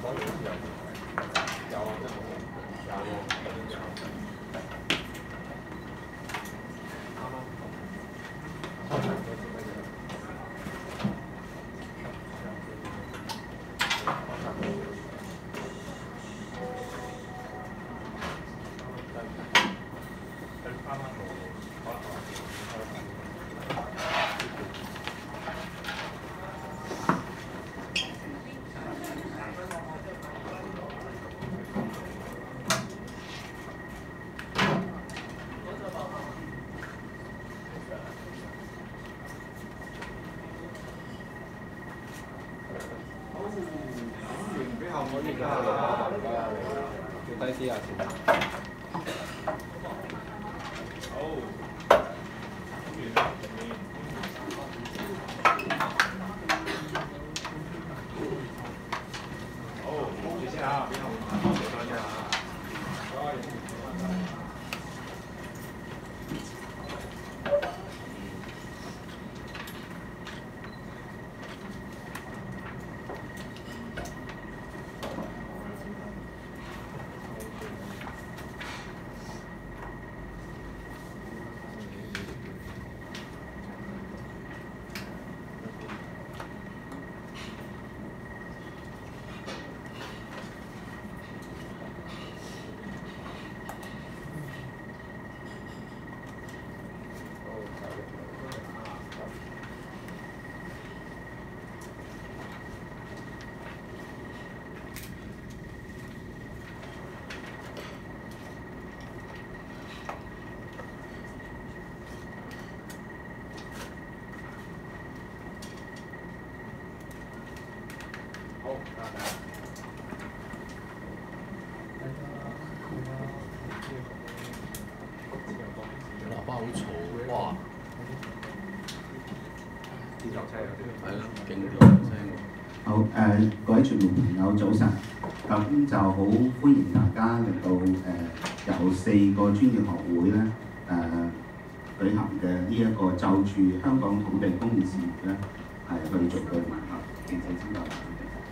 我而家要低啲啊先。好，住先嚇，邊度？謝多謝嚇。 喇叭好嘈，哇！ 電動車係咯，勁啲聲。 好各位傳媒朋友早晨，咁就好歡迎大家嚟到由4個專業學會咧舉行嘅呢一個就住香港土地公義事業咧去做嘅聯合記者招待會。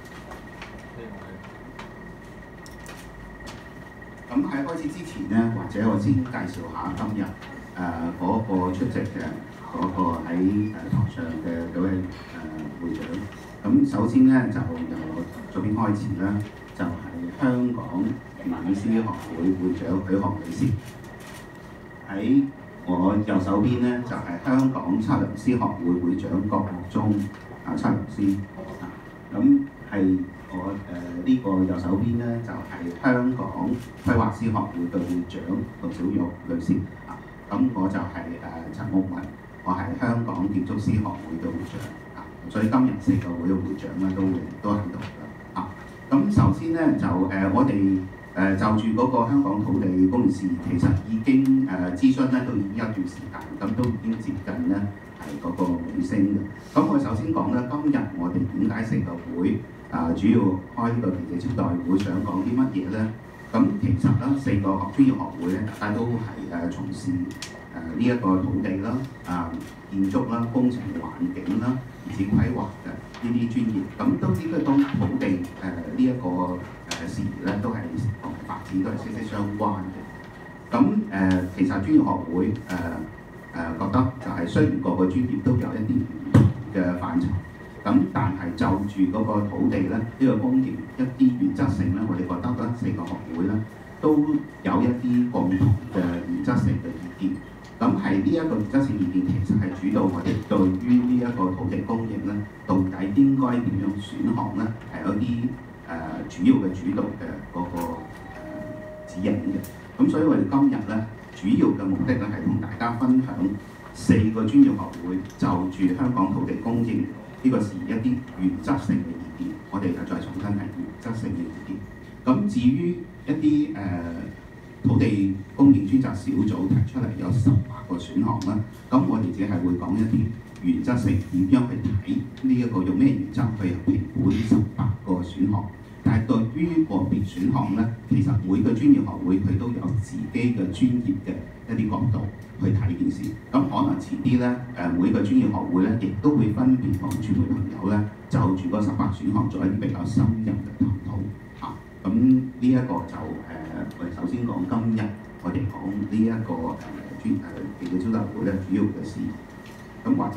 咁喺開始之前咧，或者我先介紹下今日嗰個出席嘅嗰個喺台上嘅嗰位會長。咁首先咧就由我左邊開始啦，就係香港驗師學會會長許學女士。喺我右手邊咧就係香港測量師學會會長郭國忠測量師。咁係我呢個右手邊咧就係香港規劃師學會嘅會長盧小玉女士。咁我就係陳木文，我係香港建築師學會嘅會長。所以今日4個會嘅會長咧都喺度㗎。咁首先咧就我哋就住嗰個香港土地公義事業，其實已經諮詢咧都已經一段時間，咁都已經接近咧係嗰個尾聲嘅。咁我首先講咧，今日我哋點解4個會主要開呢個記者招待會，想講啲乜嘢咧？咁其實咧4個專業學會咧，大家都係從事呢一個土地啦、建築啦、工程環境啦，以至規劃嘅呢啲專業，咁都知道當土地呢一個事業咧，都係同發展都係息息相關嘅。咁其實專業學會覺得就係雖然個個專業都有一啲唔同嘅範疇，咁但係就住嗰個土地咧，呢個公營一啲原則性咧，我哋覺得咧4個學會咧都有一啲共同嘅原則性嘅意見。咁係呢一個原則性意見，其實係主導我哋對於呢一個土地供應咧，到底應該點樣選項咧，係有啲主要嘅主導嘅嗰個指引嘅。咁所以我哋今日咧，主要嘅目的咧係同大家分享4個專業學會就住香港土地供應呢個事一啲原則性嘅意見，我哋再重新係原則性嘅意見。咁至於一啲土地供應專責小組提出嚟有18個選項啦，咁我哋只係會講一啲原則性點樣去睇呢一個用咩原則去評估呢18個選項。但係對於個別選項咧，其實每個專業學會佢都有自己嘅專業嘅一啲角度去睇件事。咁可能遲啲咧，每個專業學會咧，亦都會分別同傳媒朋友咧，就住嗰18選項做一啲比較深入嘅探討。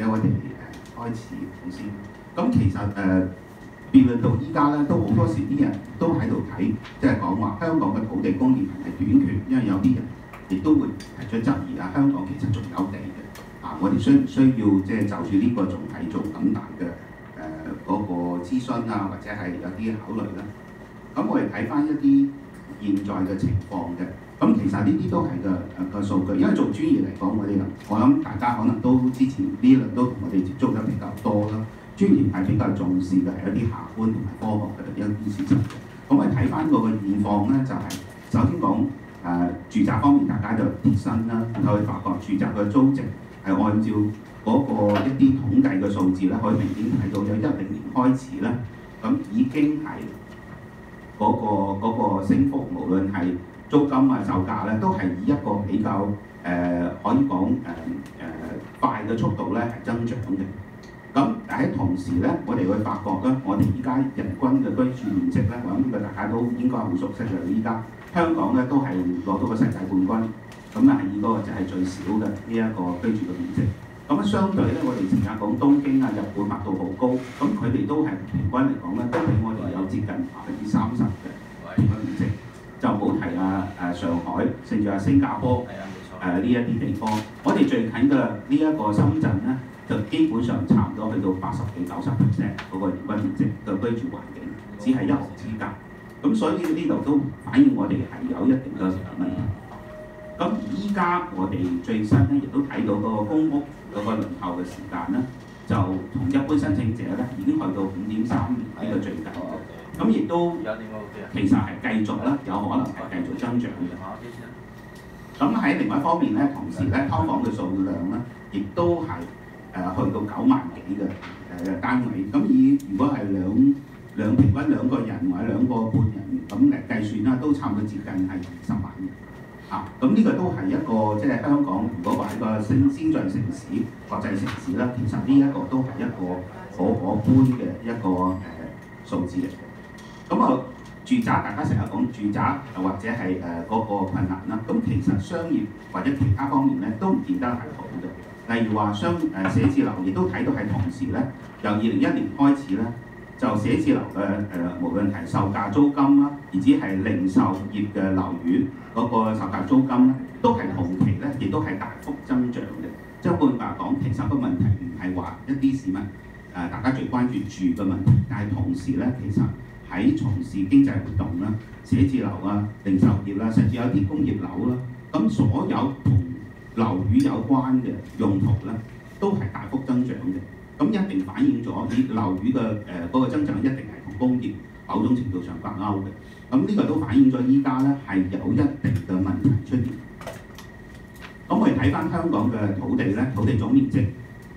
我哋開始講先。咁其實辯論到依家咧，都好多時啲人都喺度睇，即係講話香港嘅土地供應係短缺，因為有啲人亦都會提出質疑啊，香港其實仲有地嘅，我哋需唔需要即係就住呢個仲係做咁大嘅嗰個諮詢啊，或者係有啲考慮咧？咁我哋睇翻一啲現在嘅情況嘅，咁其實呢啲都係個數據，因為做專業嚟講，我諗大家可能都之前呢輪都同我哋接觸得比較多啦。專業係比較重視嘅係一啲客觀同埋科學嘅一啲事實嘅。咁我哋睇翻嗰個現況咧，就係、首先講住宅方面，大家就貼身啦，然後會發覺住宅嘅租值係按照嗰個一啲統計嘅數字咧，可以明顯睇到有2010年開始咧，咁已經係嗰個升幅，無論係租金啊、售價咧，都係以一個比較可以講快嘅速度咧係增長嘅。咁喺同時咧，我哋會發覺咧，我哋依家人均嘅居住面積咧，我諗呢個大家都應該好熟悉嘅。依家香港咧都係攞到個世界冠軍，咁啊以嗰個就係最少嘅呢一個居住嘅面積。咁相對咧，我哋成日講東京啊、日本密度好高，咁佢哋都係平均嚟講咧，都比我哋有接近30%嘅平均面積。就冇提上海，甚至新加坡呢一啲地方。我哋最近嘅呢一個深圳咧，就基本上差唔多去到80幾90%嗰個人均面積嘅居住環境，只係一河之隔。咁所以呢度都反映我哋係有一定嘅問題。咁依家我哋最新咧，亦都睇到嗰個公屋嗰個輪候嘅時間咧，就同一般申請者咧已經去到5.3年呢個最近嘅。咁亦都其實係繼續啦，有可能係繼續增長嘅。咁喺另外一方面咧，同時咧，劏房嘅數量咧，亦都係去到9萬幾嘅單位。咁如果係兩平均2個人或者2個半人咁計算啦，都差唔多接近係20萬嘅。咁呢個都係一個即係香港，如果話一個先進城市、國際城市啦，其實呢一個都係一個可觀嘅一個數字嚟嘅。咁住宅大家成日講住宅或者係嗰個困難啦。咁其實商業或者其他方面咧都唔見得係好嘅。例如話寫字樓亦都睇到係同時咧，由2021年開始咧，就寫字樓嘅無論係售價租金啦，而至係零售業嘅樓宇嗰個售價租金咧，都係同期咧，亦都係大幅增長嘅。即係換句話講，其實個問題唔係話一啲市民大家最關注住嘅問題，但係同時咧，其實喺從事經濟活動啦、寫字樓啊、零售業啦，甚至有啲工業樓啦，咁所有同樓宇有關嘅用途咧，都係大幅增長嘅。咁一定反映咗啲樓宇嘅嗰個增長一定係同工業某種程度上掛鈎嘅。咁呢個都反映咗依家咧係有一定嘅問題出現。咁我哋睇翻香港嘅土地咧，土地總面積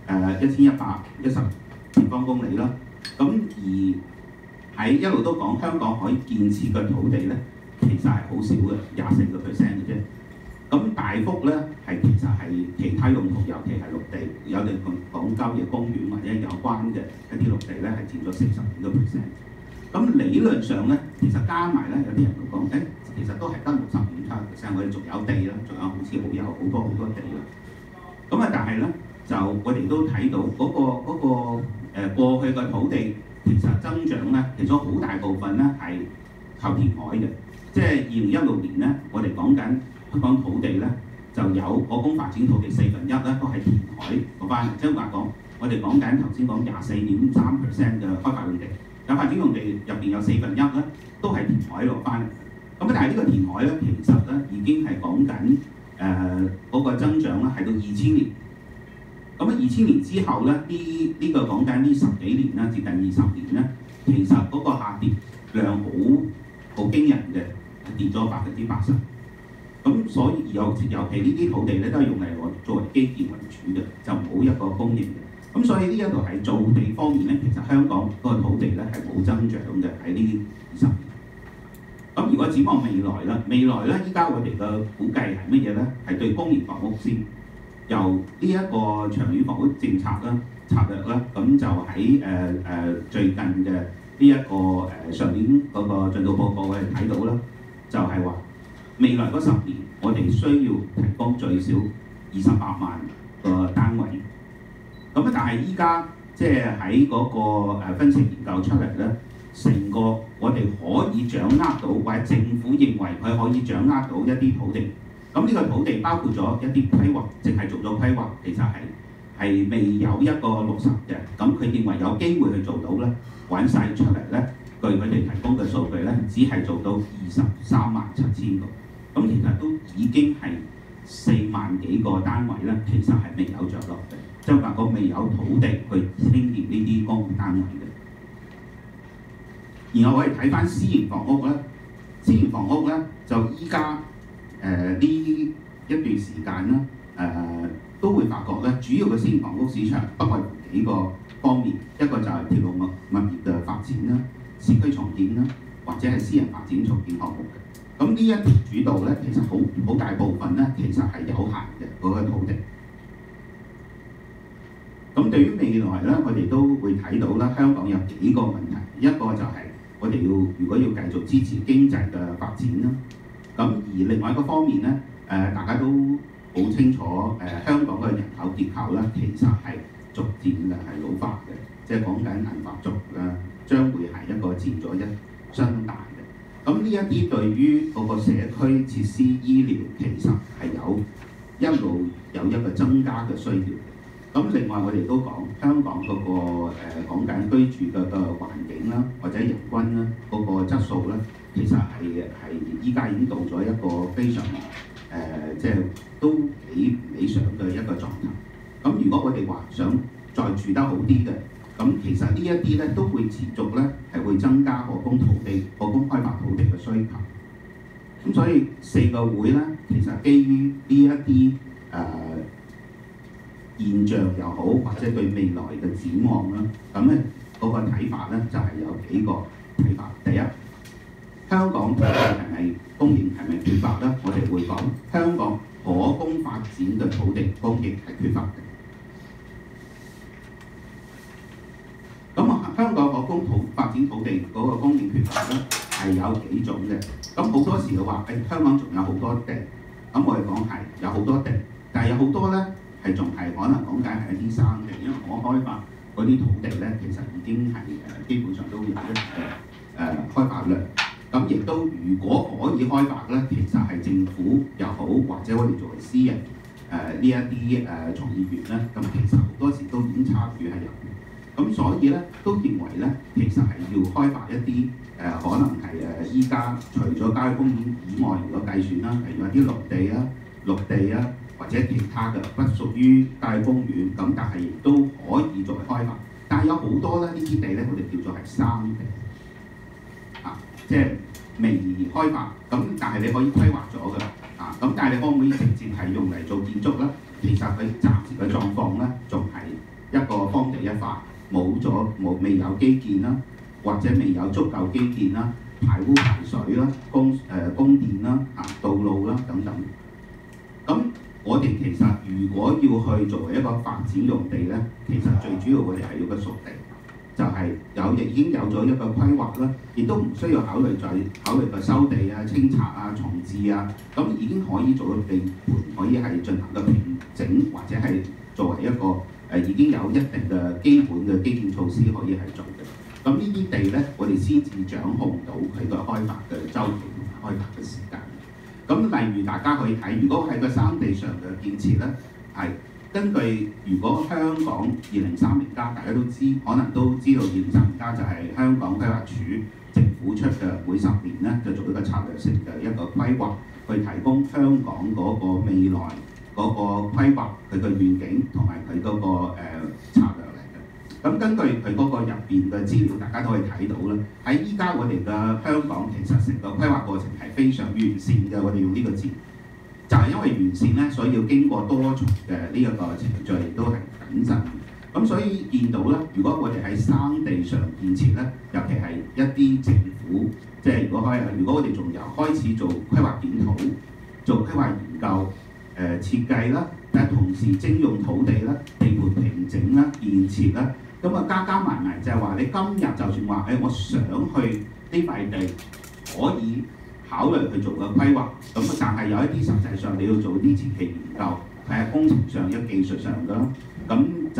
1110平方公里啦。咁而喺一路都講香港可以建設嘅土地咧，其實係好少嘅，24%嘅啫。咁大幅咧係其實係其他用途，尤其係綠地，有啲講郊野公園或者有關嘅一啲綠地咧係佔咗40幾個%。咁理論上咧，其實加埋咧有啲人會講，其實都係得65%，我哋仲有地啦，仲有好似有好多地啦。咁但係咧就我哋都睇到嗰個過去嘅土地。其實增長咧，其中好大部分咧係靠填海嘅，即係2016年咧，我哋講緊香港土地咧就有可供發展土地1/4咧都係填海嗰班，即係話講我哋講緊頭先講24.3% 嘅開發用地，有發展用地入邊有1/4咧都係填海落翻嚟。咁但係呢個填海咧，其實咧已經係講緊嗰個增長咧係到2000年。咁2000年之後咧，呢個講緊呢10幾年啦，接近20年咧，其實嗰個下跌量好驚人嘅，跌咗80%。咁所以尤其呢啲土地咧都係用嚟作為基建為主嘅，就冇一個供應嘅。咁所以呢一度係造地方面咧，其實香港嗰個土地咧係冇增長嘅喺呢20年。咁如果展望未來啦，依家我哋嘅估計係乜嘢咧？係對公營房屋先。由呢一個長遠房屋政策啦、策略啦，咁就喺最近嘅呢一個上年嗰個進度報告我哋睇到啦，就係話未來嗰10年我哋需要提供最少28萬個單位。 咁但係依家即係喺嗰個分析研究出嚟咧，成個我哋可以掌握到，或者政府認為佢可以掌握到一啲土地。咁呢個土地包括咗一啲規劃，淨係做咗規劃，其實係未有一個落實嘅。咁佢認為有機會去做到咧，揾晒出嚟咧，據佢哋提供嘅數據咧，只係做到237000個。咁其實都已經係4萬幾個單位咧，其實係未有着落嘅，即係話個未有土地去興建呢啲公共單位嘅。然後我哋睇翻私營房屋咧，私營房屋咧就依家呢一段時間咧，都會發覺咧，主要嘅私營房屋市場不外乎幾個方面，一個就係鐵路物業嘅發展啦、市區重建啦，或者係私人發展重建項目嘅。咁呢一條主導咧，其實好大部分咧，其實係有限嘅嗰個土地。咁對於未來咧，我哋都會睇到啦，香港有幾個問題，一個就係我哋如果要繼續支持經濟嘅發展啦。咁而另外一個方面咧，大家都好清楚，香港嘅人口結構咧，其實係逐漸嘅係老化嘅，即係講緊銀髮族啦，將會係一個佔咗相大嘅。咁呢一啲對於嗰個社區設施醫療其實係一路有一個增加嘅需要嘅。咁另外我哋都講香港嗰個講緊居住嘅環境啦，或者人均啦嗰個質素咧，其實係依家已經到咗一個非常即係都幾理想嘅一個狀態。咁如果我哋話想再住得好啲嘅，咁其實呢一啲咧都會持續咧係會增加可供開發土地嘅需求。咁所以4個會咧，其實基於呢一啲現象又好，或者對未來嘅展望啦，咁咧嗰個睇法咧就係有幾個睇法。第一，香港土地係咪供應係咪缺乏咧？我哋會講香港可供發展嘅土地供應係缺乏嘅。咁香港可供發展土地嗰個供應缺乏咧係有幾種嘅。咁好多時就話香港仲有好多地，咁我哋講係有好多地，但係有好多咧係仲係可能講緊係一啲生地，因為可開發嗰啲土地咧其實已經係基本上都有一定嘅開發量。咁亦都如果可以開發咧，其實係政府又好，或者我哋作為私人呢一啲從業員咧，咁其實好多時都已經參與喺入邊。咁所以咧都認為咧，其實係要開發一啲可能係依家除咗郊野公園以外，如果計算啦，例如一啲綠地啊，或者其他嘅不屬於郊野公園，咁但係亦都可以作為開發。但係有好多咧呢啲地咧，我哋叫做係生地。即係未開發，咁但係你可以規劃咗㗎，咁但係你可唔可以直接係用嚟做建築咧？其實佢暫時嘅狀況咧，仲係一個荒地一塊，未有基建啦，或者未有足夠基建啦，排污排水啦，供電啦，道路啦等等。咁我哋其實如果要去作為一個發展用地咧，其實最主要我哋係要個熟地。就係已經有咗一個規劃啦，亦都唔需要考慮個收地啊、清拆啊、重置啊，咁已經可以做到地盤，可以係進行個平整，或者係作為一個已經有一定嘅基本嘅基建措施可以係做嘅。咁呢啲地咧，我哋先至掌控到佢個開發嘅周期同埋開發嘅時間。咁例如大家可以睇，如果喺個生地上嘅建設咧，係根據如果香港2030+，大家都知，可能都知道2030+就係香港規劃署政府出嘅，每10年咧就做一個策略性嘅一個規劃，去提供香港嗰個未來嗰個規劃佢嘅願景同埋佢嗰個策略嚟嘅。咁根據佢嗰個入邊嘅資料，大家都可以睇到啦。喺依家我哋嘅香港其實成個規劃過程係非常完善嘅，我哋用呢個字。就係因為完善咧，所以要經過多重嘅呢一個程序，亦都係謹慎。咁所以見到咧，如果我哋喺生地上建設咧，尤其係一啲政府，即係如果我哋仲由開始做規劃檢討、做規劃研究、設計啦，但係同時徵用土地啦、地盤平整啦、建設啦，咁啊加埋就係話你今日就算話我想去呢塊地可以考慮去做個規劃，咁但係有一啲實際上你要做啲前期研究，係工程上、技術上㗎，咁就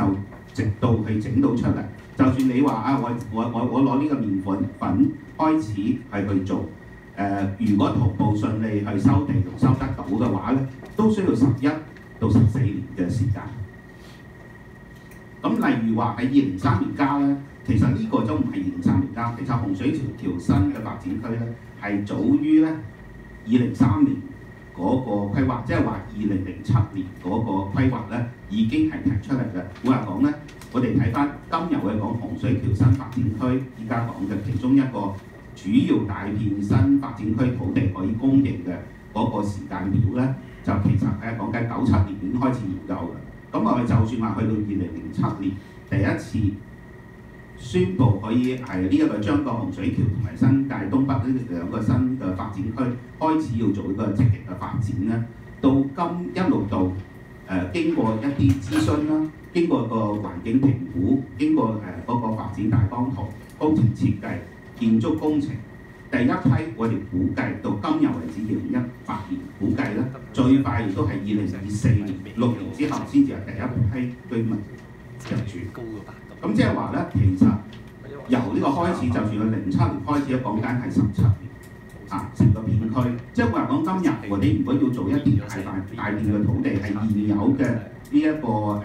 直到去整到出嚟。就算你話啊，我攞呢個麵粉開始係去做，如果同步順利去收地同收得到嘅話咧，都需要11到14年嘅時間。咁例如話喺2003年加咧，其實呢個都唔係2003年加，其實洪水橋條新嘅發展區咧係早於咧2003年嗰個規劃，即係話2007年嗰個規劃咧已經係提出嚟嘅。會話講咧，我哋睇翻今日我哋講洪水橋新發展區，依家講嘅其中一個主要大片新發展區土地可以供應嘅嗰個時間表咧，就其實係講緊97年已經開始研究嘅。咁我哋就算話去到2007年第一次宣布可以係呢一個將個洪水橋同埋新界東北呢兩個新嘅發展區開始要做呢個積極嘅發展咧，到今一路到經過一啲諮詢啦，經過個環境評估，經過嗰個發展大綱圖、工程設計、建築工程，第一批我哋估計到今日為止2018年估計咧，最快亦都係2024年6年之後先至係第一批居民入住。咁即係話咧，其實由呢個開始，就算佢07年開始，講緊係17年啊，成個片區。即係話講今日我哋如果要做一啲大片嘅土地，係現有嘅呢一個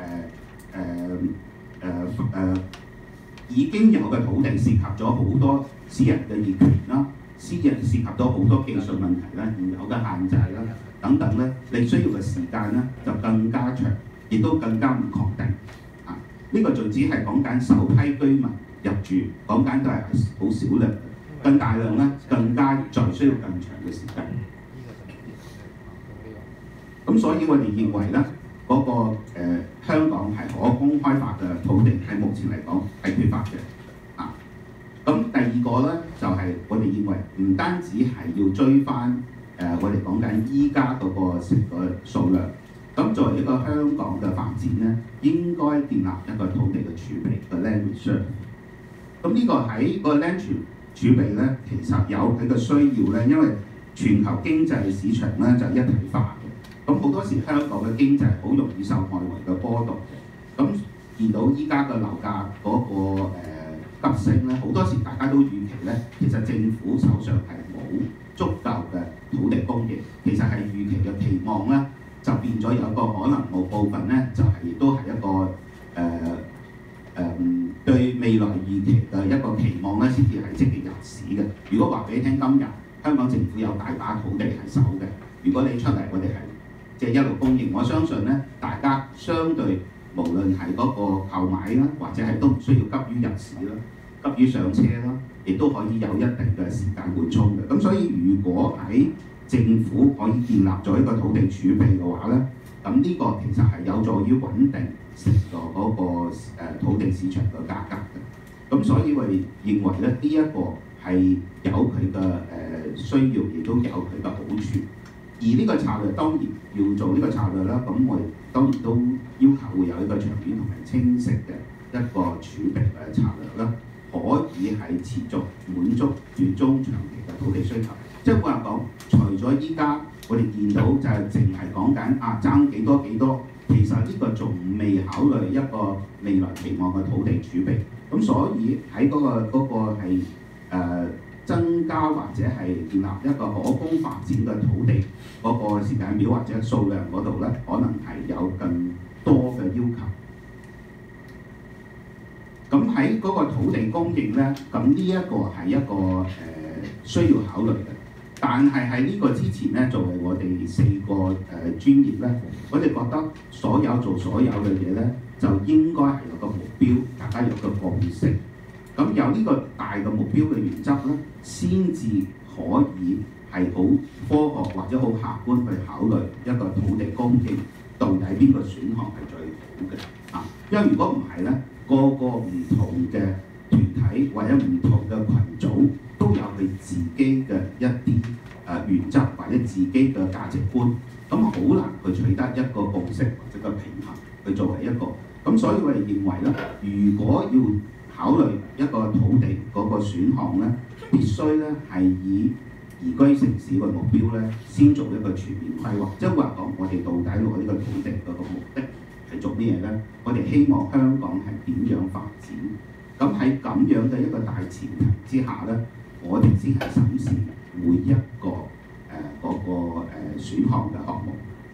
已經有嘅土地，涉及咗好多私人嘅業權啦，私人涉及到好多技術問題啦，現有嘅限制啦等等咧，你需要嘅時間咧就更加長，亦都更加唔確定。呢個就只係講緊首批居民入住，講緊都係好少量，更大量咧更加再需要更長嘅時間。咁所以我哋認為咧，嗰個香港係可供開發嘅土地喺目前嚟講係缺乏嘅。咁第二個咧就係我哋認為唔單止係要追翻我哋講緊依家嗰個成個數量。咁作為一個香港嘅發展咧，應該建立一個土地嘅儲備嘅 land reserve。咁呢個喺個 land 儲備咧，其實有佢嘅需要咧，因為全球經濟市場咧就一體化嘅。咁好多時香港嘅經濟好容易受外圍嘅波動嘅。咁見到依家嘅樓價嗰個急升咧，好多時大家都預期咧，其實政府手上係冇足夠嘅土地供應，其實係預期嘅期望咧。就變咗有個可能冇部分咧，就係亦都係一個對未來預期嘅一個期望咧，先至係積極入市嘅。如果話俾你聽，今日香港政府有大把土地係守嘅，如果你出嚟，我哋係即係一路供應，我相信咧，大家相對無論係嗰個購買啦，或者係都唔需要急於入市啦，急於上車啦，亦都可以有一定嘅時間緩衝嘅。咁所以如果喺政府可以建立咗一個土地儲備嘅話咧，咁呢個其實係有助於穩定成個嗰個土地市場嘅價格嘅。咁所以我哋認為咧，呢一個係有佢嘅需要，亦都有佢嘅好處。而呢個策略當然要做呢個策略啦，咁我哋當然都要求會有一個長遠同埋清晰嘅一個儲備嘅策略啦，可以係持續滿足住中長期嘅土地需求。即係話講，除咗依家我哋見到就係淨係講緊爭幾多，其實呢個仲未考慮一個未來期望嘅土地儲備。咁所以喺嗰個係增加或者係建立一個可供發展嘅土地嗰個時間表或者數量嗰度咧，可能係有更多嘅要求。咁喺嗰個土地供應咧，咁呢一個係一個需要考慮嘅。但係喺呢個之前咧，作為我哋4個專業咧，我哋覺得所有嘅嘢咧，就應該係有個目標，大家有個共識。咁有呢個大嘅目標嘅原則咧，先至可以係好科學或者好客觀去考慮一個土地供應到底邊個選項係最好嘅啊！因為如果唔係咧，個唔同嘅團體或者唔同嘅群組都有佢自己嘅一啲原則或者自己嘅價值觀，咁好難去取得一個共識或者個平衡去作為一個。咁所以我哋認為咧，如果要考慮一個土地嗰個選項咧，必須咧係以宜居城市嘅目標咧，先做一個全面規劃。即係話講，我哋到底攞呢個土地嗰個目的係做咩咧？我哋希望香港係點樣發展？咁喺咁樣嘅一個大前提之下咧，我哋先係審視每一個選項嘅項目。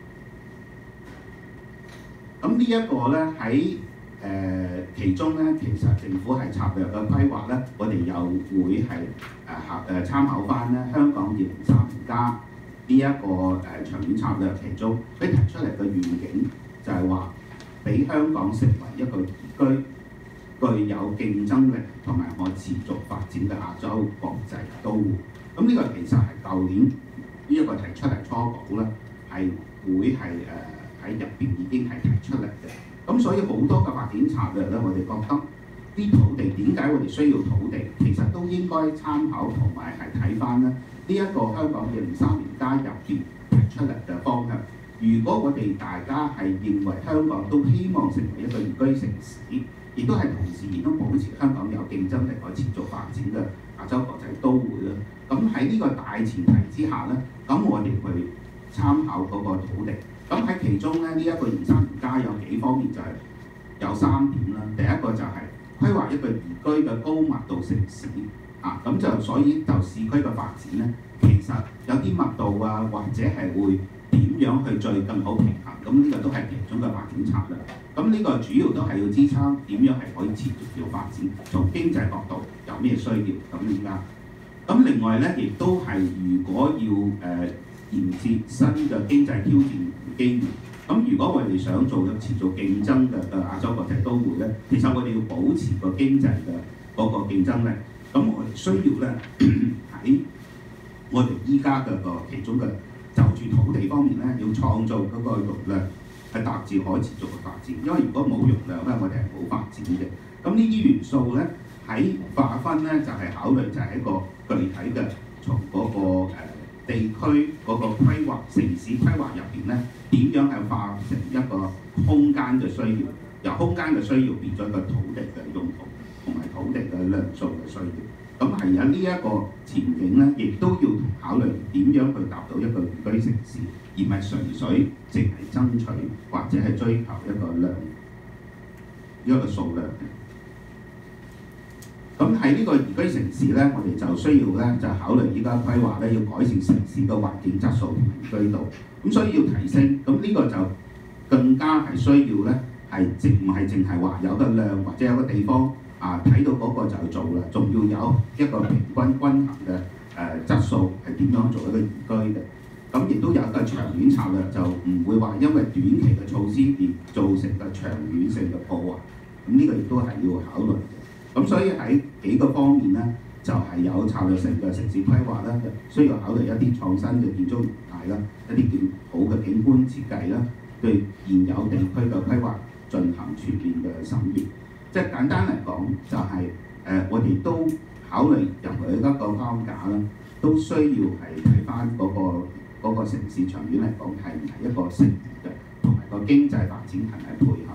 咁呢一個咧喺其中咧，其實政府係策略嘅規劃咧，我哋又會係參考翻咧香港2030+呢一個長遠策略其中，佢提出嚟嘅願景就係話，俾香港成為一個宜居、具有競爭力同埋可持續發展嘅亞洲國際都會。咁呢個其實係舊年呢一個提出嚟初稿咧，係會係喺入邊已經係提出嚟嘅。咁所以好多嘅發展策略咧，我哋覺得啲土地點解我哋需要土地，其實都應該參考同埋係睇翻咧呢一個香港2030+入邊提出嚟嘅方向。如果我哋大家係認為香港都希望成為一個宜居城市，亦都係同時亦都保持香港有競爭力可持續發展嘅亞洲國際都會啦。咁喺呢個大前提之下咧，咁我哋去參考嗰個土地。咁喺其中咧，呢一個2030+有幾方面就係有3點啦。第一個就係規劃一個宜居嘅高密度城市啊，咁就所以就市區嘅發展咧，其實有啲密度啊，或者係會點樣去最更好平衡，咁呢個都係其中嘅發展策略。咁呢個主要都係要支撐點樣係可以持續要發展，從經濟角度有咩需要咁而家。咁另外咧，亦都係如果要迎接新嘅經濟挑戰同機遇。咁如果我哋想做嘅持續競爭嘅亞洲國際都會咧，其實我哋要保持個經濟嘅嗰個競爭力。咁我哋需要咧喺我哋依家嘅其中嘅就住土地方面咧，要創造嗰個容量係達至可持續嘅發展。因為如果冇容量咧，我哋係冇發展嘅。咁呢啲元素咧喺劃分咧就係考慮就係一個具體嘅從嗰個地區嗰個規劃、城市規劃入邊咧，點樣係化成一個空間嘅需要，由空間嘅需要變咗一個土地嘅用途，同埋土地嘅量數嘅需要。咁係有呢一個前景咧，亦都要考慮點樣去達到一個宜居城市，而唔係純粹淨係爭取或者係追求一個量、一個數量嘅。咁喺呢個宜居城市咧，我哋就需要咧就考慮依家規劃咧，要改善城市嘅環境質素同宜居度。咁所以要提升，咁呢個就更加係需要咧，係唔係淨係話有個量或者有個地方睇到嗰個就做啦，仲要有一個平均均衡嘅質素係點樣做一個宜居嘅。咁亦都有一個長遠策略，就唔會話因為短期嘅措施而造成嘅長遠性嘅破壞。咁呢個亦都係要考慮嘅。咁所以喺幾個方面咧，就係有策略性嘅城市規劃啦，需要考慮一啲創新嘅建築形態啦，一啲好嘅景觀設計啦，對現有地區嘅規劃進行全面嘅審閱。即係簡單嚟講，就係我哋都考慮任何一個框架啦，都需要係睇翻嗰個城市長遠嚟講係唔係一個成嘅，同埋個經濟發展係咪配合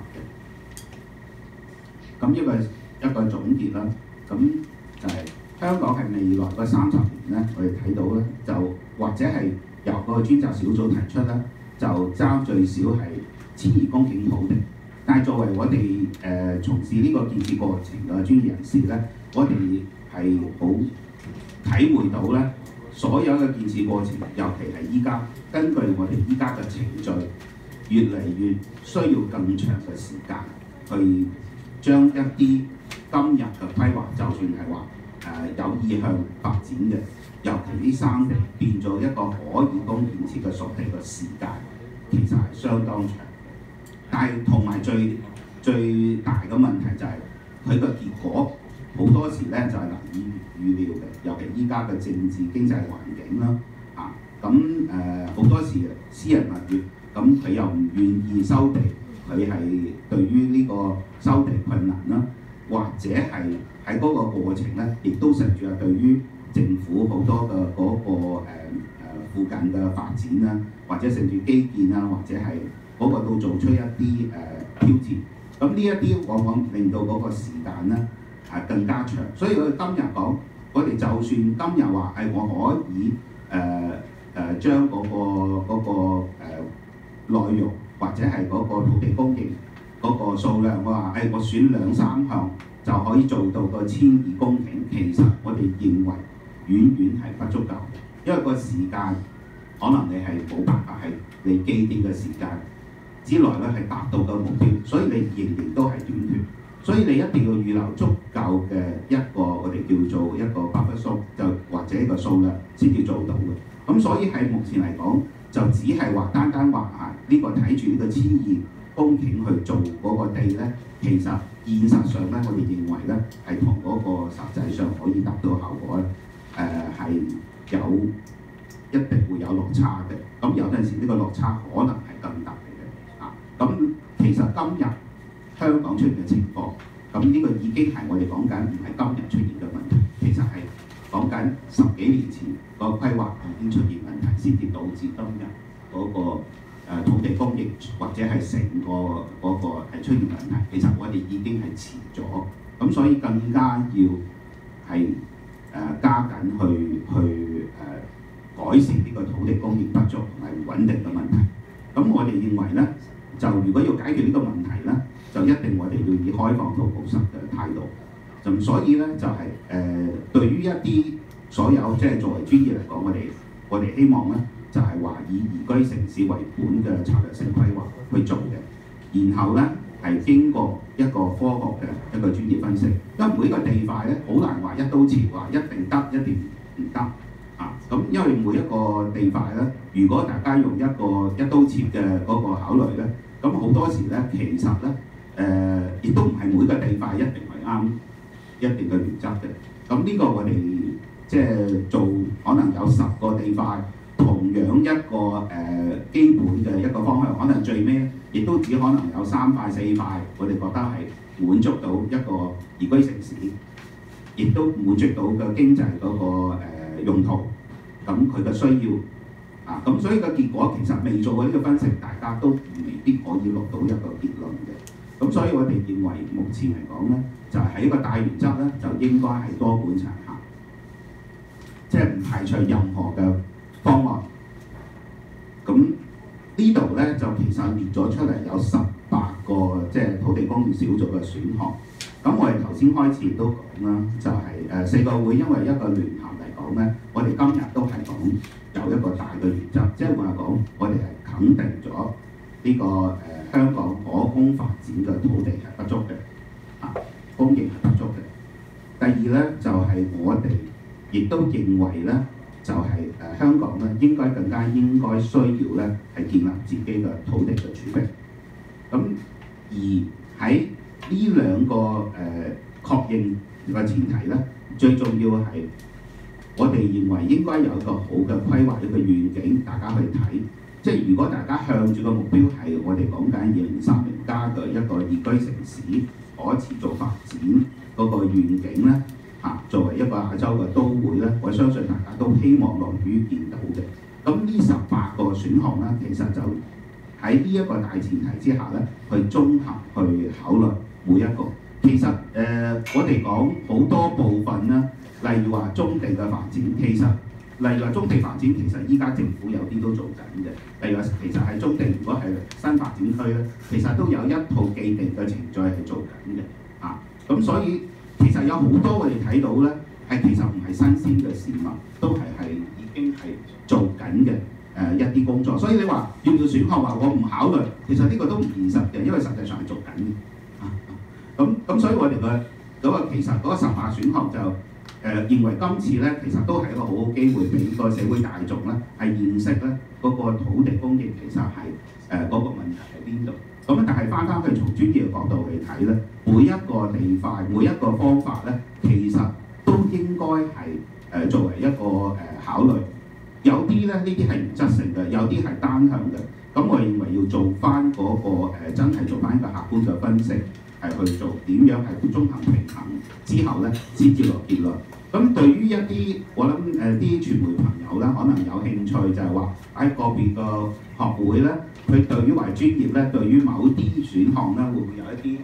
嘅。咁一個總結啦，咁就係香港係未來嗰30年咧，我哋睇到咧，就或者係由嗰個專責小組提出咧，就爭最少係1200公頃土地。但係作為我哋從事呢個建設過程嘅專業人士咧，我哋係好體會到咧，所有嘅建設過程，尤其係依家根據我哋依家嘅程序，越嚟越需要更長嘅時間去將一啲今日嘅規劃，就算係話有意向發展嘅，尤其啲生地變咗一個可以供建設嘅熟地嘅時間，其實係相當長。但係同埋最大嘅問題就係佢個結果好多時咧就係難以預料嘅，尤其依家嘅政治經濟環境啦，好多時私人物業咁佢又唔願意收地，佢係對於呢個收地困難啦，或者係喺嗰個過程咧，亦都甚至係對於政府好多嘅嗰個附近嘅發展啦，或者甚至基建啊，或者係嗰個都做出一啲挑戰。咁呢一啲往往令到嗰個時間咧係更加長。所以我哋今日講，我哋就算今日話係我可以將嗰個內容或者係嗰個土地供應嗰個數量，我話我選2、3項就可以做到個1200公頃，其實我哋認為遠係不足夠嘅，因為個時間可能你係冇辦法係你既定嘅時間之內咧係達到個目標，所以你仍然都係短缺。所以你一定要預留足夠嘅一個我哋叫做一個 buffer zone，就或者一個數量先至做到嘅。咁所以喺目前嚟講，就只係話單話呢個睇住呢個1200公頃去做嗰個地咧，其實現實上咧，我哋認為咧係同嗰個實際上可以達到效果咧，係一定會有落差嘅。咁有陣時呢個落差可能係更大嘅。咁其實今日香港出現嘅情況，咁呢個已經係我哋講緊唔係今日出現嘅問題，其實係講緊10幾年前個規劃已經出現問題，先至導致今日嗰個土地供應或者係成個嗰個係出現問題。其實我哋已經係遲咗，咁所以更加要係加緊去改善呢個土地供應不足同埋穩定嘅問題。咁我哋認為咧，就如果要解決呢個問題咧，就一定我哋要以開放同務實嘅態度。咁所以咧就係對於一啲所有即係作為專業嚟講，我哋希望咧就係話以宜居城市為本嘅策略性規劃去做嘅，然後咧係經過一個科學嘅一個專業分析。因為每個地塊咧好難話一刀切話一定得一定唔得咁因為每一個地塊咧，如果大家用一個一刀切嘅嗰個考慮咧，咁好多時咧其實咧亦都唔係每個地塊一定係啱一定嘅原則嘅。咁呢個我哋即係做可能有10個地塊，同樣一個基本嘅一個方向，可能最尾亦都只可能有3塊4塊，我哋覺得係滿足到一個宜居城市，亦都滿足到嘅經濟嗰個用途，咁佢嘅需要咁所以個結果其實未做過呢個分析，大家都未必可以落到一個結論嘅。咁所以我哋認為目前嚟講咧，就係一個大原則咧，就應該係多管齊下，即係唔排除任何嘅方案。咁呢度咧就其實列咗出嚟有18個即係土地供應小組嘅選項。咁我哋頭先開始都講啦，就係4個會因為一個聯合嚟講咧，我哋今日都係講有一個大嘅原則，即係話講我哋係肯定咗呢個香港可供發展嘅土地係不足嘅，供應係不足嘅。第二咧就係我哋亦都認為咧，就係香港咧應該更加應該需要咧係建立自己嘅土地嘅儲備。咁而喺呢2個確認嘅前提咧，最重要係我哋認為應該有一個好嘅規劃，一個願景，大家去睇。即係如果大家向住個目標係我哋講緊2030+ 嘅一個宜居城市可持續發展嗰個願景咧，作為一個亞洲嘅都會咧，我相信大家都希望樂於見到嘅。咁呢18個選項咧，其實就喺呢一個大前提之下咧，去綜合去考慮每一個。其實我哋講好多部分啦，例如話棕地嘅發展，例如話棕地發展，其實依家政府有啲都做緊嘅。例如話，其實係棕地，如果係新發展區咧，其實都有一套既定嘅程序係做緊嘅。咁所以其實有好多我哋睇到咧，係其實唔係新鮮嘅事物，都係已經係做緊嘅一啲工作。所以你話要唔要選項話我唔考慮，其實呢個都唔現實嘅，因為實際上係做緊嘅。咁所以我哋其實嗰個18選項就認為今次咧，其實都係一個好好機會俾個社會大眾咧係認識咧嗰個土地供應其實係嗰個問題喺邊度。咁但係翻去從專業嘅角度去睇咧，每一個地塊、每一個方法咧，其實都應該係作為一個考慮。有啲咧呢啲係原則性嘅，有啲係單向嘅。咁我認為要做翻嗰個真係做翻一個客觀嘅分析，係去做點樣係綜合平衡之後咧，先至落結論。咁對於一啲我諗啲傳媒朋友咧，可能有興趣就係話喺個別個學會咧，佢對於話專業咧，對於某啲選項咧，會唔會有一啲指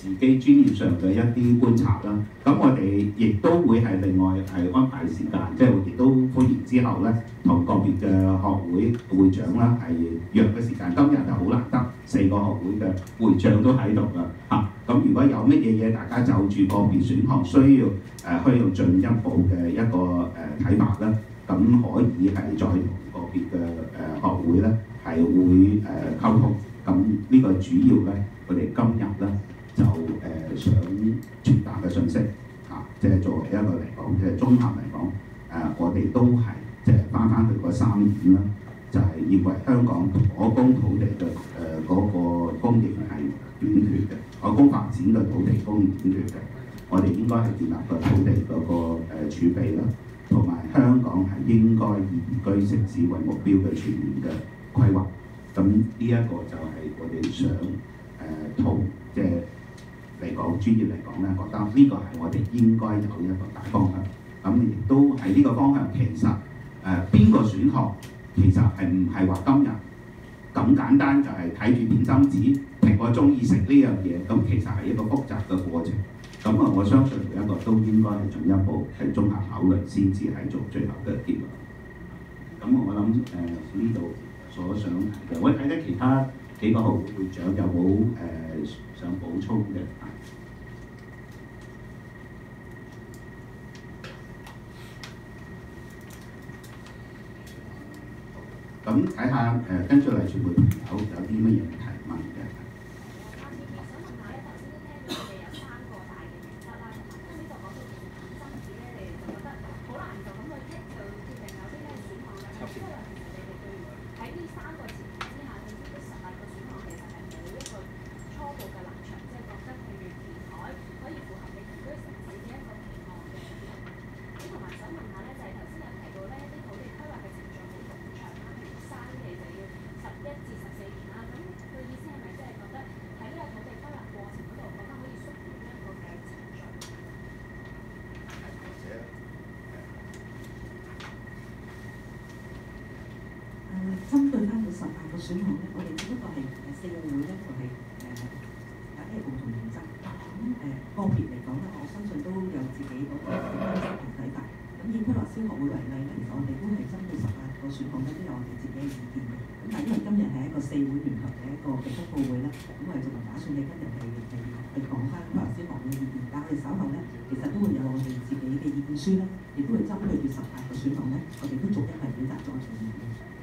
自己專業上嘅一啲觀察啦。咁我哋亦都會係另外係安排時間，即係亦都歡迎之後咧，同個別嘅學會會長啦係約嘅時間。今日就好難得4個學會嘅會長都喺度㗎嚇。咁如果有乜嘢大家就住個別選項需要需要進一步嘅一個睇法咧，咁可以係再同個別嘅學會咧係會溝通。咁呢個主要咧，我哋今日咧就想傳達嘅信息嚇，即係作為一個嚟講，即係綜合嚟講，我哋都係即係翻去個3點啦，就係認為香港可供土地嘅嗰個供應係短缺嘅，可供發展嘅土地供應短缺嘅，我哋應該係建立個土地嗰個儲備啦，同埋香港係應該以宜居城市為目標嘅全面嘅規劃。咁呢一個就係我哋想同即係嚟講專業嚟講咧，覺得呢個係我哋應該有一個大方向。咁亦都係呢個方向，其實邊個選項其實係唔係話今日咁簡單，就係睇住點針紙，評我中意食呢樣嘢。咁其實係一個複雜嘅過程。咁我相信每一個都應該係進一步係綜合考慮先至係做最後嘅結論。咁我諗呢度所想提嘅，我睇睇其他幾個學會會長有冇想補充嘅？咁睇下跟住嚟傳媒朋友有啲乜嘢提問嘅。 針對翻佢18個選項咧，我哋只不過係4個會咧，就係有啲係共同原則。咁個別嚟講咧，我相信都有自己嗰個分析同睇法。咁以規劃師學會為例咧，其實我哋都係針對18個選項咧，都有我哋自己嘅意見嘅。咁但係因為今日係一個4會聯合嘅一個嘅公佈會咧，咁我哋就唔打算你今日係講翻規劃師學會嘅意見，但係我哋稍後咧，其實都會有我哋自己嘅意見書咧，亦都會針對住18個選項咧，我哋都逐一係表達咗我哋嘅意見。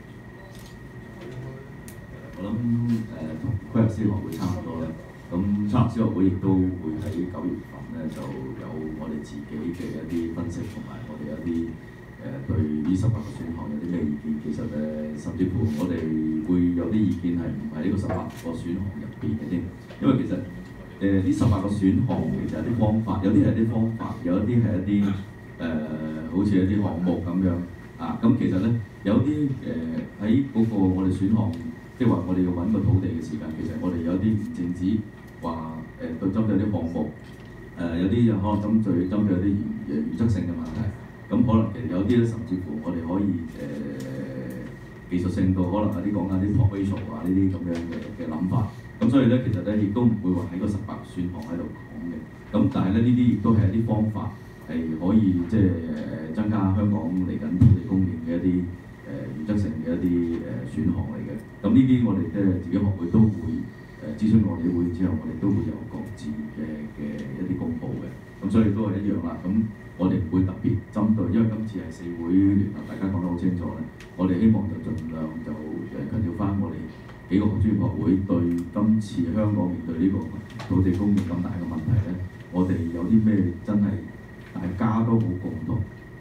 我諗同規劃師學會差唔多啦。咁規劃師學會亦都會喺9月份咧就有我哋自己嘅一啲分析，同埋我哋有啲對呢18個選項有啲咩意見。其實甚至乎我哋會有啲意見係唔喺呢個18個選項入邊嘅添。因為其實呢18個選項其實有啲方法，有啲係啲方法，有一啲係一啲好似一啲項目咁樣啊。咁其實咧有啲喺嗰個我哋選項。即係話我哋要揾個土地嘅時間，其實我哋有啲唔淨止話對針對啲項目，有啲可能針對一啲原則性嘅問題，咁可能其實有啲咧甚至乎我哋可以技術性到可能有啲講緊啲 proposal 啊呢啲咁樣嘅諗法，咁所以咧其實咧亦都唔會話喺個18選項喺度講嘅，咁但係咧呢啲亦都係一啲方法係可以即係增加香港嚟緊土地供應嘅一啲原則性嘅一啲選項嚟嘅，咁呢啲我哋即係自己學會都會諮詢我哋會之後，我哋都會有各自嘅一啲公佈嘅，咁所以都係一樣啦。咁我哋唔會特別針對，因為今次係4會聯合，大家講得好清楚咧。我哋希望就盡量就強調翻我哋幾個專業學會對今次香港面對呢個土地供應咁大嘅問題咧，我哋有啲咩真係大家都好共同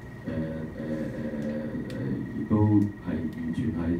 亦都係完全係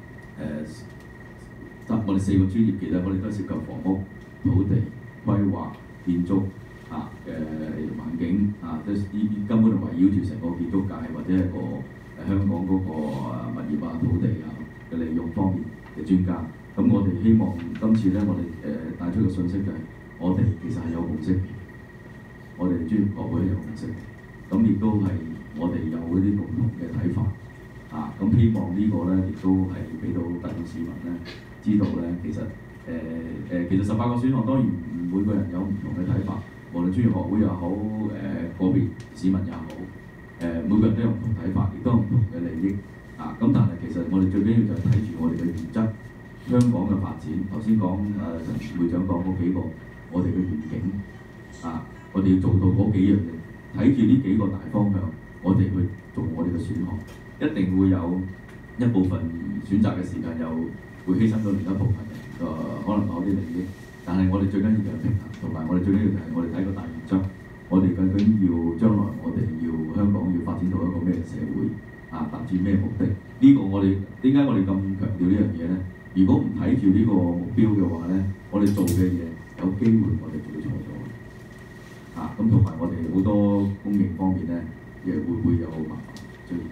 我哋4個專業，其實我哋都涉及房屋、土地、規劃、建築環境即係呢啲根本就圍繞住成個建築界或者係個香港嗰個物業土地嘅利用方面嘅專家。咁我哋希望今次咧，我哋帶出嘅信息就係我哋其實係有共識，我哋專業學會有共識，咁亦都係我哋有嗰啲共同嘅睇法。咁希望呢個咧亦都係俾到大眾市民咧知道咧，其實其實18個選項當然每個人有唔同嘅睇法，無論專業學會又好，個別市民也好，每個人都有唔同睇法，亦都有唔同嘅利益啊。咁但係其實我哋最緊要就係睇住我哋嘅原則，香港嘅發展。頭先講陳會長講嗰幾個我哋嘅願景啊，我哋要做到嗰幾樣嘢，睇住呢幾個大方向，我哋去做我哋嘅選項，一定會有一部分選擇嘅時間又會犧牲到另一部分人可能某啲利益，但係我哋最緊要就係平衡，同埋我哋最緊要就係我哋睇個大原則，我哋究竟要將來我哋要香港要發展到一個咩社會啊，達至咩目的？呢個我哋點解我哋咁強調呢樣嘢咧？如果唔睇住呢個目標嘅話咧，我哋做嘅嘢有機會我哋做錯咗啊！咁同埋我哋好多供應方面咧，亦會有麻煩出現。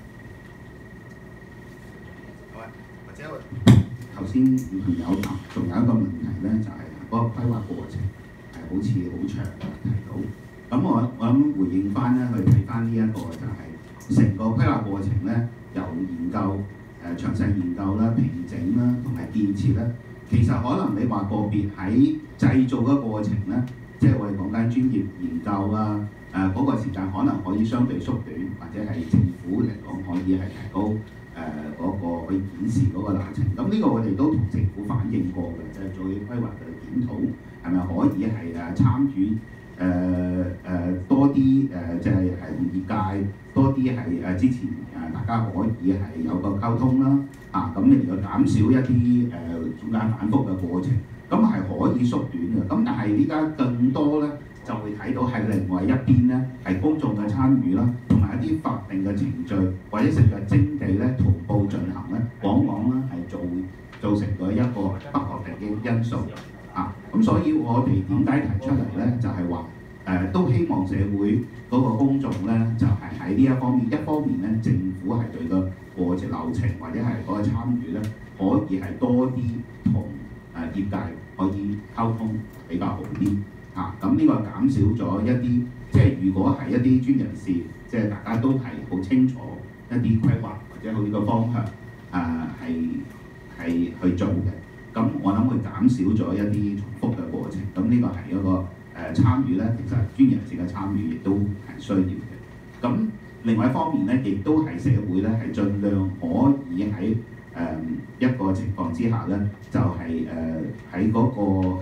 好啊，或者我頭先朋友答，仲有一個問題咧，就係嗰個規劃過程係好似好長提到。咁我諗回應翻咧，去睇翻呢一個就係成個規劃過程咧，由研究詳細研究啦、平整啦同埋建設咧，其實可能你話個別喺製造嘅過程咧，即係我哋講緊專業研究啦，嗰個時間可能可以相對縮短，或者係政府嚟講可以係提高嗰個去檢視嗰個流程。咁呢個我哋都同政府反映過嘅，即係做規劃嘅檢討，係咪可以係參與多啲即係業界多啲係之前大家可以係有個溝通啦，咁嚟到減少一啲中間反覆嘅過程，咁係可以縮短嘅。咁但係依家更多咧就會睇到係另外一邊咧係公眾嘅參與啦，同埋一啲法定嘅程序或者成個徵地咧同步進行咧，往往咧係造成咗一個不確定嘅因素。咁所以我哋點解提出嚟咧，就係話都希望社會嗰個公眾咧，就係喺呢一方面，咧政府係對個過程流程或者係嗰個參與咧，可以係多啲同業界可以溝通比較好啲。咁呢個減少咗一啲，即係如果係一啲專人士，即係大家都係好清楚一啲規劃或者佢個方向係去做嘅。咁我諗會減少咗一啲重複嘅過程，咁呢個係一個參與咧，其實專業人士嘅參與亦都係需要嘅。咁另外一方面咧，亦都係社會咧係盡量可以喺一個情況之下咧，就係喺嗰個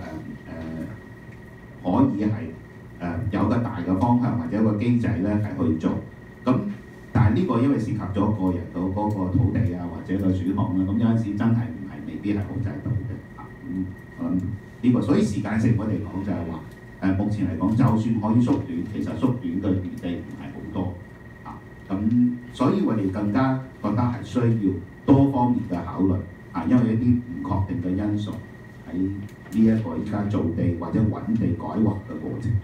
可以係有個大嘅方向或者一個機制咧係去做。咁但係呢個因為涉及咗個人到嗰個土地啊或者個選項啦，咁有陣時真係未必係控制到嘅。我諗呢個，所以時間性我哋講就係話目前嚟講，就算可以縮短，其實縮短嘅餘地唔係好多。咁所以我哋更加覺得係需要多方面嘅考慮。因為一啲唔確定嘅因素喺呢一個而家造地或者揾地改劃嘅過程。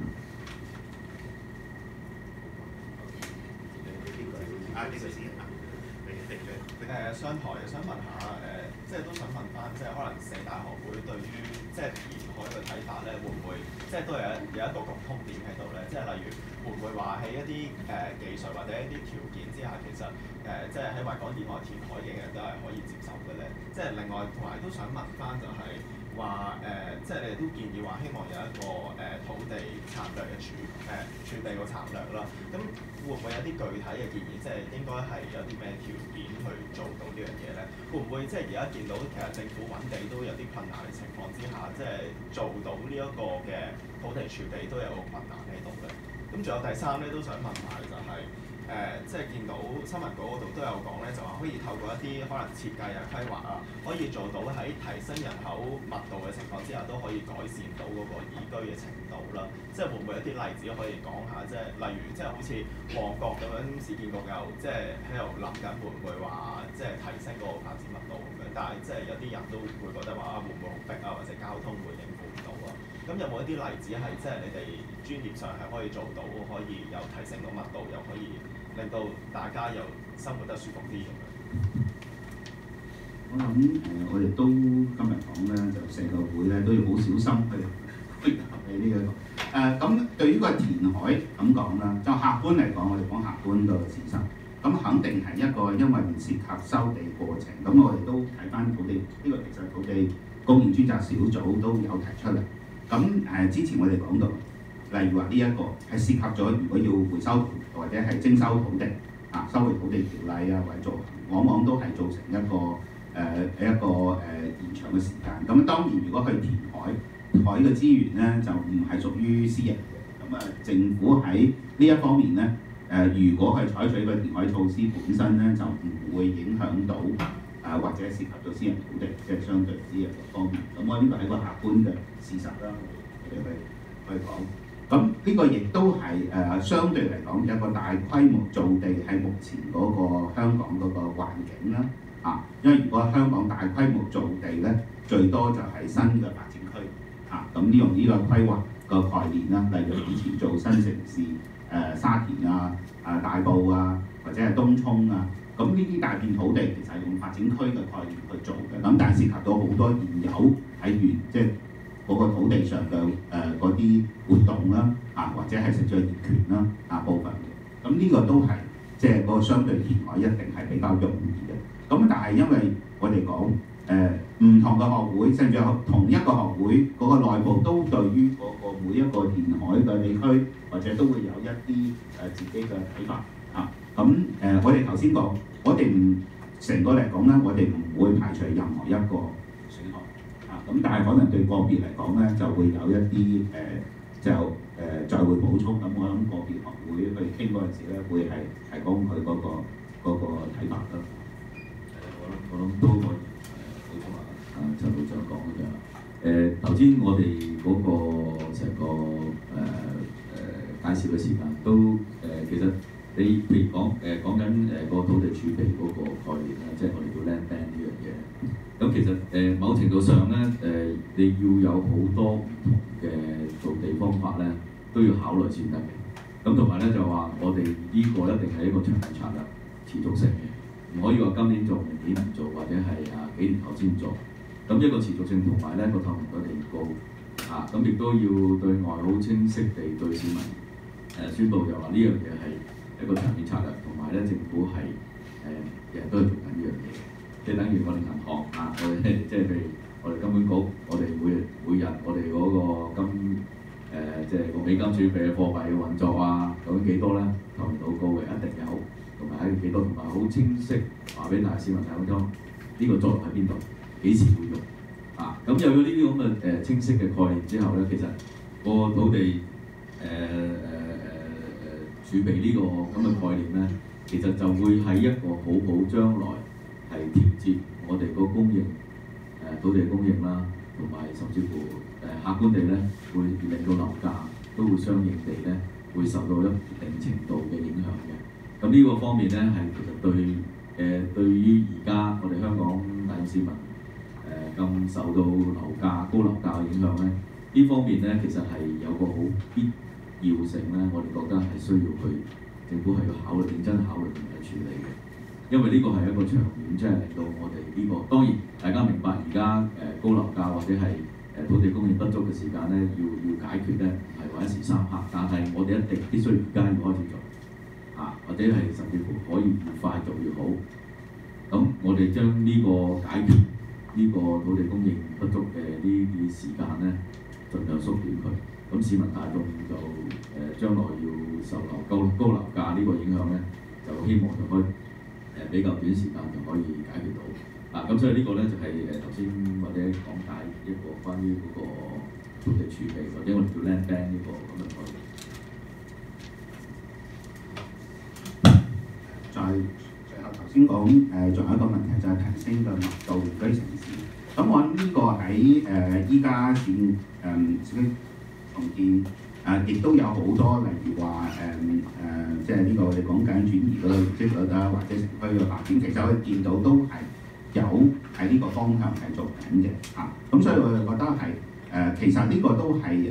商台想問下即係都想問翻，即係可能四大學會對於即係填海嘅睇法咧，會唔會即係都有一個共通點喺度咧？即係例如會唔會話喺一啲技術或者一啲條件之下，其實即係喺維港以外填海嘅人都係可以接受嘅咧？即係另外同埋都想問翻就係話即係你哋都建議話希望有一個土地策略嘅儲備個策略啦。咁會唔會有啲具體嘅建議？即係應該係有啲咩條件去做到呢樣嘢咧？會唔會即係而家見到其實政府揾地都有啲困難嘅情況之下，即係做到呢一個嘅土地儲備都有個困難喺度咧？咁仲有第三咧，都想問埋就係即係見到新聞稿嗰度都有講咧，就話可以透過一啲可能設計啊、規劃啊，可以做到喺提升人口密度嘅情況之下，都可以改善到嗰個宜居嘅程度啦。即係會唔會有啲例子可以講下？即係例如即係好似旺角咁樣，市建局又即係喺度諗緊會唔會話即係提升嗰個發展密度咁樣，但係即係有啲人都會覺得話會唔會好逼啊，或者交通會應付唔到啊？咁有冇一啲例子係即係你哋專業上係可以做到，可以又提升到密度，又可以令到大家又生活得舒服啲咁樣？ 我諗我哋都今日講咧，就社個會咧都要好小心去合理呢一個。咁對於個填海咁講啦，就客觀嚟講，我哋講客觀個事實，咁肯定係一個因為唔涉及收地過程，咁我哋都睇翻土地呢個其實土地供應專責小組都有提出嚟。咁之前我哋講到，例如話呢一個係涉及咗，如果要回收或者係徵收土地收回土地條例或者做，往往都係造成一個延長嘅時間。咁當然，如果去填海嘅資源咧就唔係屬於私人嘅，咁政府喺呢一方面咧如果係採取個填海措施本身咧就唔會影響到或者涉及到私人土地，即係相對私人嘅方面。咁我呢個係個客觀嘅事實啦，我哋去講。咁呢個亦都係相對嚟講有個大規模造地係目前嗰個香港嗰個環境啦。因為如果香港大規模造地咧，最多就係新嘅發展區咁用呢個規劃個概念啦，例如以前做新城市沙田大埔或者係東涌咁呢啲大片土地其實係用發展區嘅概念去做嘅，咁但係涉及到好多現有喺即係嗰個土地上嘅嗰啲活動啦或者係實際業權啦部分嘅，咁呢個都係即係嗰個相對填海一定係比較容易嘅。咁但係因為我哋講唔同嘅學會，甚至同一個學會嗰個內部都對於嗰個每一個填海嘅地區，或者都會有一啲自己嘅睇法我哋頭先講，我哋唔成個嚟講咧，我哋唔會排除任何一個選項咁但係可能對個別嚟講咧，就會有一啲再會補充。咁我諗個別學會去傾嗰陣時咧，會係提供佢嗰個睇法啦。 我諗都可以補充下陳會長講嘅頭先我哋嗰個成個介紹嘅時間都其實你譬如講緊個土地儲備嗰個概念啦，即係我哋叫 land bank 呢樣嘢。咁其實某程度上咧你要有好多唔同嘅造地方法咧，都要考慮先得嘅。咁同埋咧就話我哋呢個一定係一個長遠策略、持續性嘅，唔可以話今年做、明年唔做，或者係幾年後先做。咁一個持續性同埋咧個透明度一定要高咁亦都要對外好清晰地對市民宣佈，就話呢樣嘢係一個長遠策略，同埋咧政府係日日都係做緊呢樣嘢，即係等於我哋銀行我哋即係譬如我哋金管局，我哋每日我哋嗰個即係個美金儲備嘅貨幣嘅運作究竟幾多咧？透明度高嘅一定有，同埋喺幾多，同埋好清晰話俾大市民睇到呢個作用喺邊度，幾時會用咁有咗呢啲咁嘅清晰嘅概念之後咧，其實個土地儲備呢個咁嘅概念咧，其實就會係一個好將來係調節我哋個供應土地供應啦，同埋甚至乎客觀地咧會令到樓價都會相應地咧會受到一定程度嘅影響嘅。咁呢個方面咧係其實對於而家我哋香港大眾市民咁受到高樓價嘅影響咧，呢方面咧其實係有個好必要性咧，我哋覺得係需要政府係要考慮認真考慮同埋處理嘅，因為呢個係一個長遠，即係令到我哋呢個當然大家明白而家高樓價或者係土地供應不足嘅時間咧，要解決咧唔係話一時三刻，但係我哋一定必須而家要開始做或者係甚至乎可以越快做越好。咁我哋將呢個解決呢個土地供應不足嘅呢啲時間咧，盡量縮短佢。咁市民大眾就將來要受高樓價呢個影響咧，就希望就可以比較短時間就可以解決到。咁所以呢個咧就係頭先或者講解一個關於嗰個土地儲備或者我哋叫 land bank 呢個咁嘅概念。 最後頭先講仲有一個問題就係提升嘅密度宜居城市。咁我諗呢個喺依家市重建亦都有好多，例如話即係呢個我哋講緊轉移嗰個容積率或者城區嘅發展，其實我哋見到都係有喺呢個方向係做緊嘅咁所以我哋覺得係其實呢個都係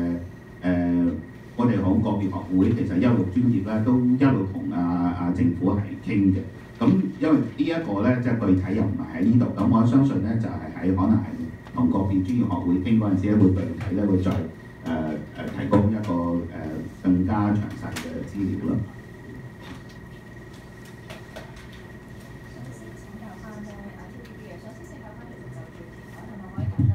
我哋講個別學會其實一路專業咧都一路同政府係傾嘅。咁因為呢一個咧即係具體又唔係喺呢度，咁我相信咧就係可能係同個別專業學會傾嗰陣時咧，會具體咧會再提供一個更加詳細嘅資料啦。 想先請教翻咧，TVB 嘅，想先請教翻其實就住填海係咪可以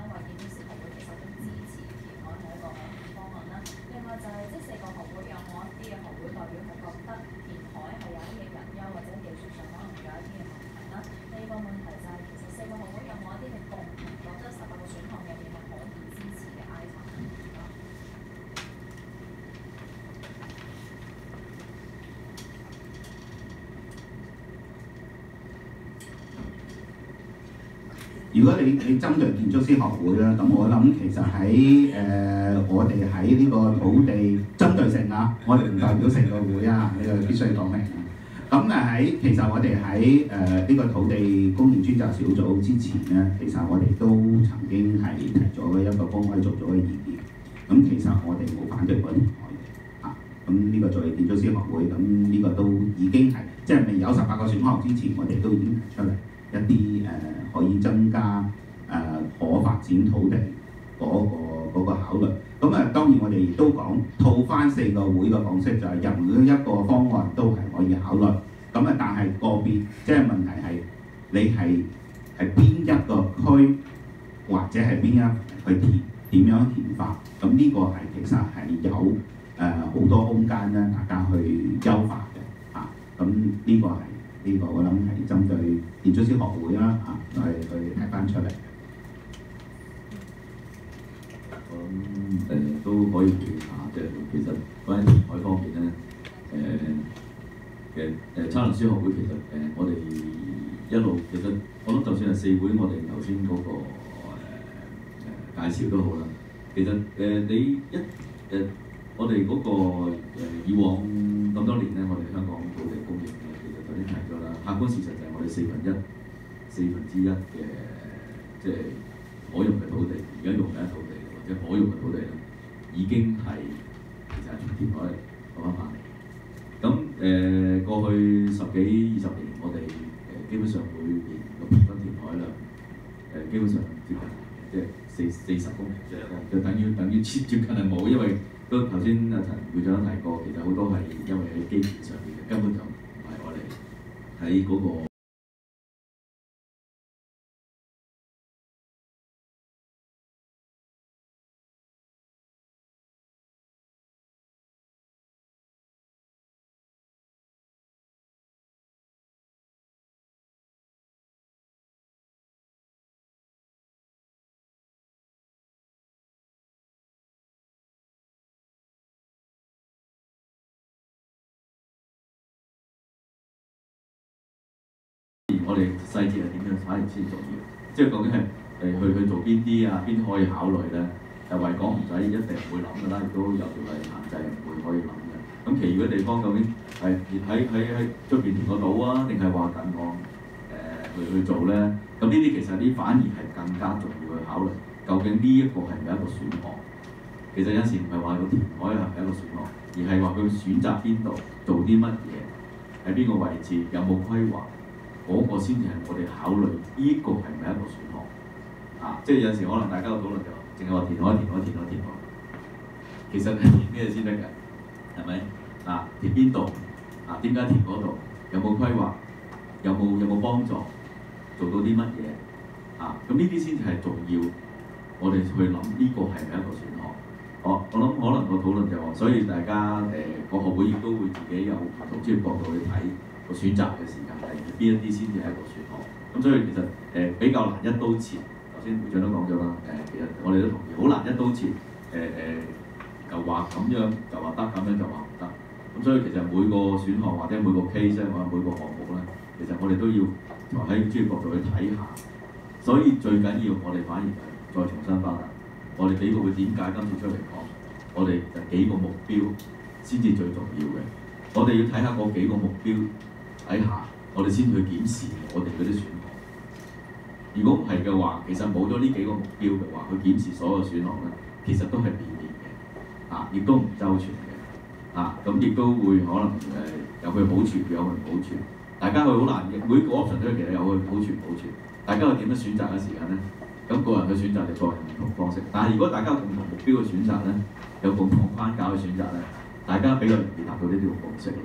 如果你針對建築師學會啦，咁我諗其實喺我哋喺呢個土地針對性啊，我哋唔代表成個會啊，呢個必須講明啊。咁其實我哋喺呢個土地供應專責小組之前咧，其實我哋都曾經係提咗一個公開做咗嘅意見。咁其實我哋冇反對過填海嘅啊。咁呢個作為建築師學會，咁呢個都已經係即係未有18個選項之前，我哋都已經提出嚟一啲可以增加可發展土地嗰個考慮。咁當然我哋亦都講套翻4個會嘅講式，就係任何一個方案都係可以考慮。咁但係個別即係問題係你係邊一個區或者係邊一去填點樣填法。咁呢個其實係有好多空間咧，大家去優化嘅啊。咁呢個係。呢個我諗係針對建築師學會啦嚇，去提翻出嚟。 我諗都可以回應下，即係其實關於填海方面咧，測量師學會其實我哋一路其實我諗就算係4會，我哋頭先嗰個介紹都好啦。其實你我哋嗰個以往咁多年咧，我哋香港土地供應咧，其實頭先提咗啦，客觀事實就係我哋四分之一嘅即係可用嘅土地，而家用緊土地或者可用嘅土地咧，已經係其實係從填海攞翻翻嚟。咁過去10幾20年，我哋基本上每年個平均填海量基本上接近即係40公頃，就等於接近係冇，因為都頭先陳會長提過，其實好多係因為喺基建上面嘅，根本就唔係我哋喺嗰個。我哋細節係點樣反而先重要，即係究竟係去做邊啲啊？邊啲可以考慮咧？維港唔使一定唔會諗㗎啦，亦都有條例限制，唔會可以諗嘅。咁其餘嘅地方究竟係喺出邊填個島啊，定係話近岸去做咧？咁呢啲其實啲反而係更加重要去考慮，究竟呢一個係咪一個選項？其實有時唔係話個填海係咪一個選項，而係話佢選擇邊度做啲乜嘢，喺邊個位置有冇規劃。嗰個先至係我哋考慮，呢個係咪一個選項？啊，即係有時可能大家嘅討論就淨係話填海，其實係填咩先得㗎？係咪？啊，填邊度？啊，點解填嗰度？有冇規劃？有冇幫助？做到啲乜嘢？啊，咁呢啲先至係重要，我哋去諗呢個係咪一個選項？我諗可能個討論就話，所以大家個學會亦都會自己有唔同專業角度去睇。個選擇嘅時間係邊一啲先至係一個選項，咁所以其實比較難一刀切。頭先會長都講咗啦，其實我哋都同意，好難一刀切。就話咁樣就話得，咁樣就話唔得。咁所以其實每個選項或者每個 case 或者每個項目咧，其實我哋都要喺專業角度去睇下。所以最緊要我哋反而係再重新翻嚟，我哋幾個會點解今次出嚟講？我哋就幾個目標先至最重要嘅。我哋要睇下嗰幾個目標。睇下，我哋先去檢視我哋嗰啲選項。如果唔係嘅話，其實冇咗呢幾個目標嘅話，去檢視所有選項咧，其實都係片面嘅，亦都唔周全嘅，咁亦都會可能有佢好處，有佢唔好處。大家去好難嘅，每個 option 都其實有佢好處唔好處。大家去點樣選擇嘅時間咧，咁個人去選擇就個人唔同方式。但係如果大家有共同目標嘅選擇咧，有共同框架嘅選擇咧，大家比較容易達到呢條共識。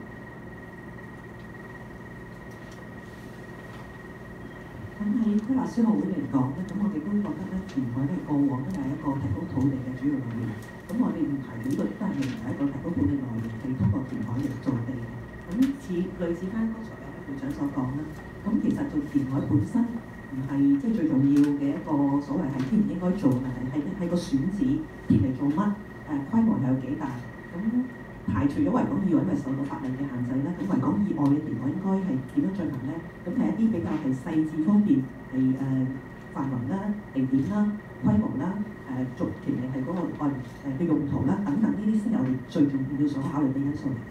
咁喺規劃師學會嚟講咧，咁我哋都覺得咧，填海咧過往都係一個提供土地嘅主要來源。咁我哋唔排除呢個都係未來一個提供土地來源，係通過填海嚟造地嘅。咁類似翻剛才有會長所講啦，咁其實做填海本身唔係即係最重要嘅一個所謂係應唔應該做嘅問題，係個選址填嚟做乜？規模係有幾大？咁排除咗維港以外，因為受到法例嘅限制咧，咁維港以外嘅填海應該係點樣進行咧？咁係一啲比較係細緻方面係範圍啦、地點啦、規模啦、續權利係嗰個嘅用途啦等等，呢啲先係我哋最重要所考慮嘅因素嚟嘅。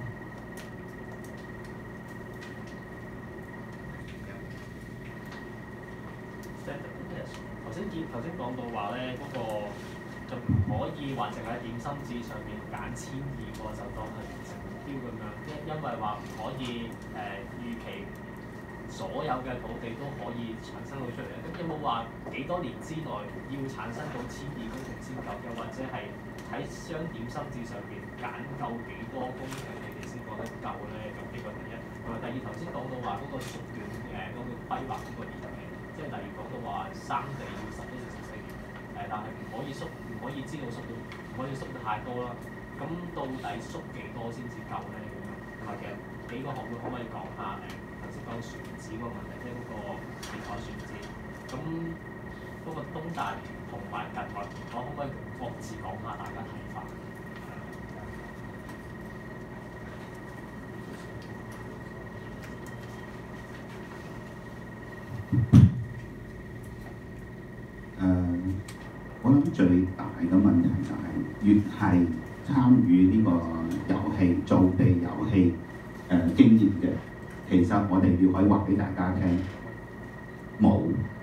頭先講到話咧，嗰個就唔可以話淨係喺點心紙上面揀1200個就當係完成目標咁樣，因為話唔可以預期所有嘅土地都可以產生到出嚟。咁有冇話幾多年之內要產生到1200公頃先夠？又或者係喺雙點心紙上邊揀夠幾多公頃你哋先覺得夠咧？咁呢個第一。同埋第二，頭先講到話嗰個續卷嗰個規劃嗰個年期，即係例如講到話生地要11至14年，但係唔可以知道縮到，唔可以縮得太多啦。咁到底縮幾多先至夠咧？咁樣同埋其實幾個學會可唔可以講下頭先講選址嗰個問題，即係嗰個填海選址。咁嗰個東大連同埋近海填海，可唔可以各自講下大家睇法？ 我諗最大嘅問題就係越係參與呢個遊戲造地遊戲經驗嘅，其實我哋要可以話俾大家聽，冇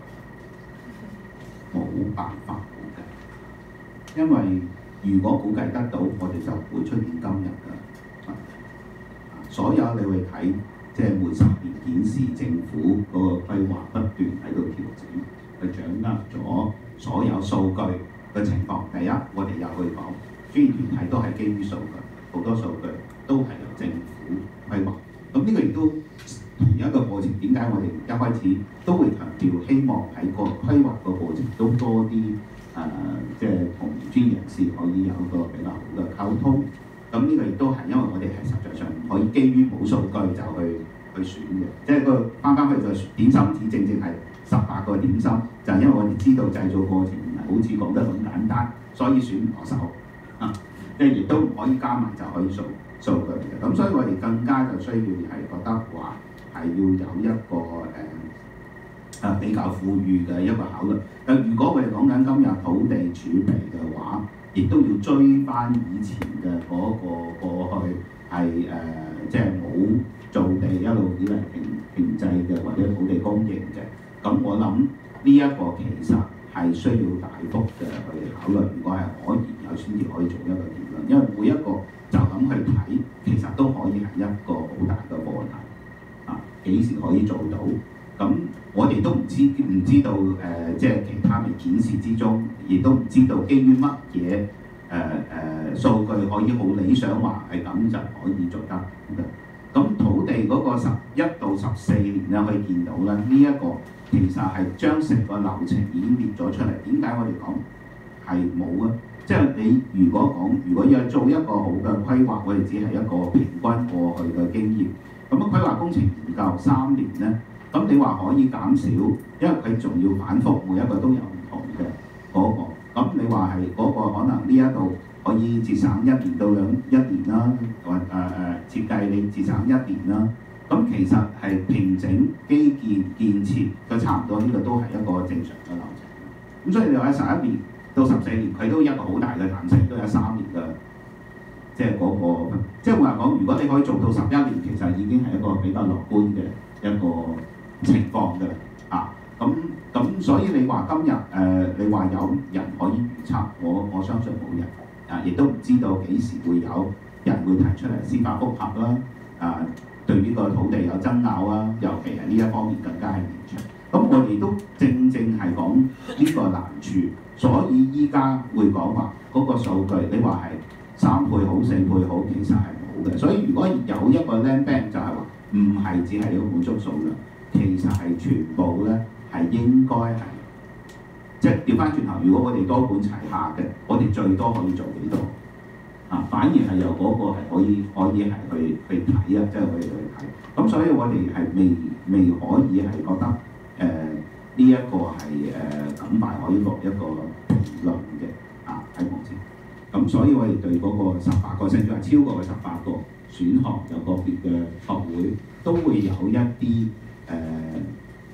辦法估計，因為如果估計得到，我哋就唔會出現今日㗎。所有你會睇，即係每10年顯示政府嗰個規劃不斷喺度調整，去掌握咗所有數據嘅情況。第一，我哋又去講，專業團體都係基於數據，好多數據都係由政府規劃。咁呢個亦都同一個過程。點解我哋一開始都會強調，希望喺個規劃個過程都多啲即係同專業人士可以有個比較好嘅溝通。咁呢個亦都係因為我哋係實在上唔可以基於冇數據就去選嘅，即係個翻去就點心紙正正係18個點心，就係因為我哋知道製造過程唔係好似講得咁簡單，所以選唔落手即係亦都唔可以加埋就可以數據嘅。咁所以我哋更加就需要係覺得話係要有一個比較富裕嘅一個考慮。如果我哋講緊今日土地儲備嘅話，亦都要追翻以前嘅嗰個過去係即係冇造地一路以嚟停滯嘅或者土地供應嘅。咁我諗呢一個其實係需要大幅嘅去考慮。如果係可言有先至可以做一個結論，因為每一個就咁去睇，其實都可以係一個好大嘅課題。幾時可以做到？咁我哋都唔知道即係其他嘅顯示之中，亦都唔知道基於乜嘢數據可以好理想話係咁就可以做得嘅。咁土地嗰個11到14年咧，可以見到咧，呢一個其實係將成個流程已經列咗出嚟。點解我哋講係冇啊？即係你如果要做一個好嘅規劃，我哋只係一個平均過去嘅經驗。咁規劃工程研究3年咧，咁你話可以減少，因為佢仲要反覆，每一個都有唔同嘅嗰個。咁你話係嗰個可能呢一度可以節省1年到1年啦，或設計你節省1年啦。咁其實係平整基建設都差唔多，呢個都係一個正常嘅流程。咁所以你話11年到14年，佢都一個好大嘅彈性，都有3年嘅，即係嗰個，即係話講，如果你可以做到11年，其實已經係一個比較樂觀嘅一個情況嘅。咁所以你話今日你話有人可以預測，我相信冇人亦都唔知道幾時會有人會提出嚟司法覆核啦。對呢個土地有爭拗啊，尤其係呢一方面更加係嚴重。咁我哋都正係講呢個難處，所以依家會講話嗰個數據，你話係3倍好4倍好，其實係冇嘅。所以如果有一個 land bank 就係話唔係只係要滿足數量，其實係全部咧係應該係即係調翻轉頭。如果我哋多管齊下嘅，我哋最多可以做幾多？反而係由嗰個係可以係去睇啊，即係可以去睇。咁所以我哋係未可以係覺得呢一個係咁快可以落一個評論嘅喺目前。咁所以我哋對嗰個18個甚至係超過嘅18個選項，有個別嘅學會都會有一啲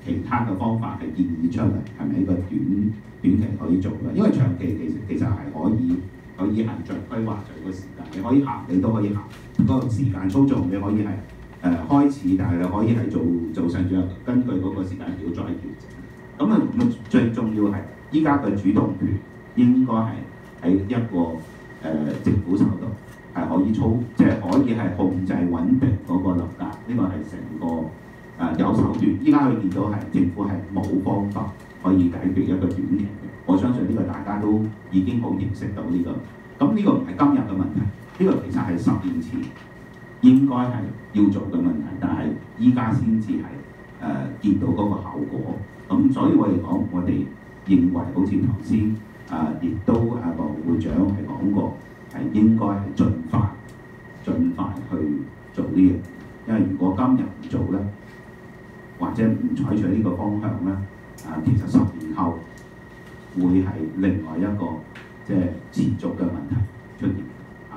其他嘅方法係建議出嚟，係咪一個短期可以做嘅？因為長期其實係可以係著規劃著個時間，你可以行，你都可以行。嗰個時間操縱你可以係開始，但係你可以係做上咗，根據嗰個時間表再調整。咁最重要係依家嘅主動權應該係喺一個政府手度，係可以即係可以係控制穩定嗰個樓價。呢個係成個有手段。依家佢見到係政府係冇方法可以解決一個短期嘅。我相信呢個大家都已經好認識到呢個。咁呢個唔係今日嘅問題，呢個其實係10年前應該係要做嘅問題，但係依家先至係見到嗰個效果。咁所以我哋講，我哋認為好似頭先亦都羅會長係講過，係應該係盡快去做呢樣嘢。因為如果今日唔做咧，或者唔採取呢個方向咧，其實10年後會係另外一個即係持續嘅問題出現。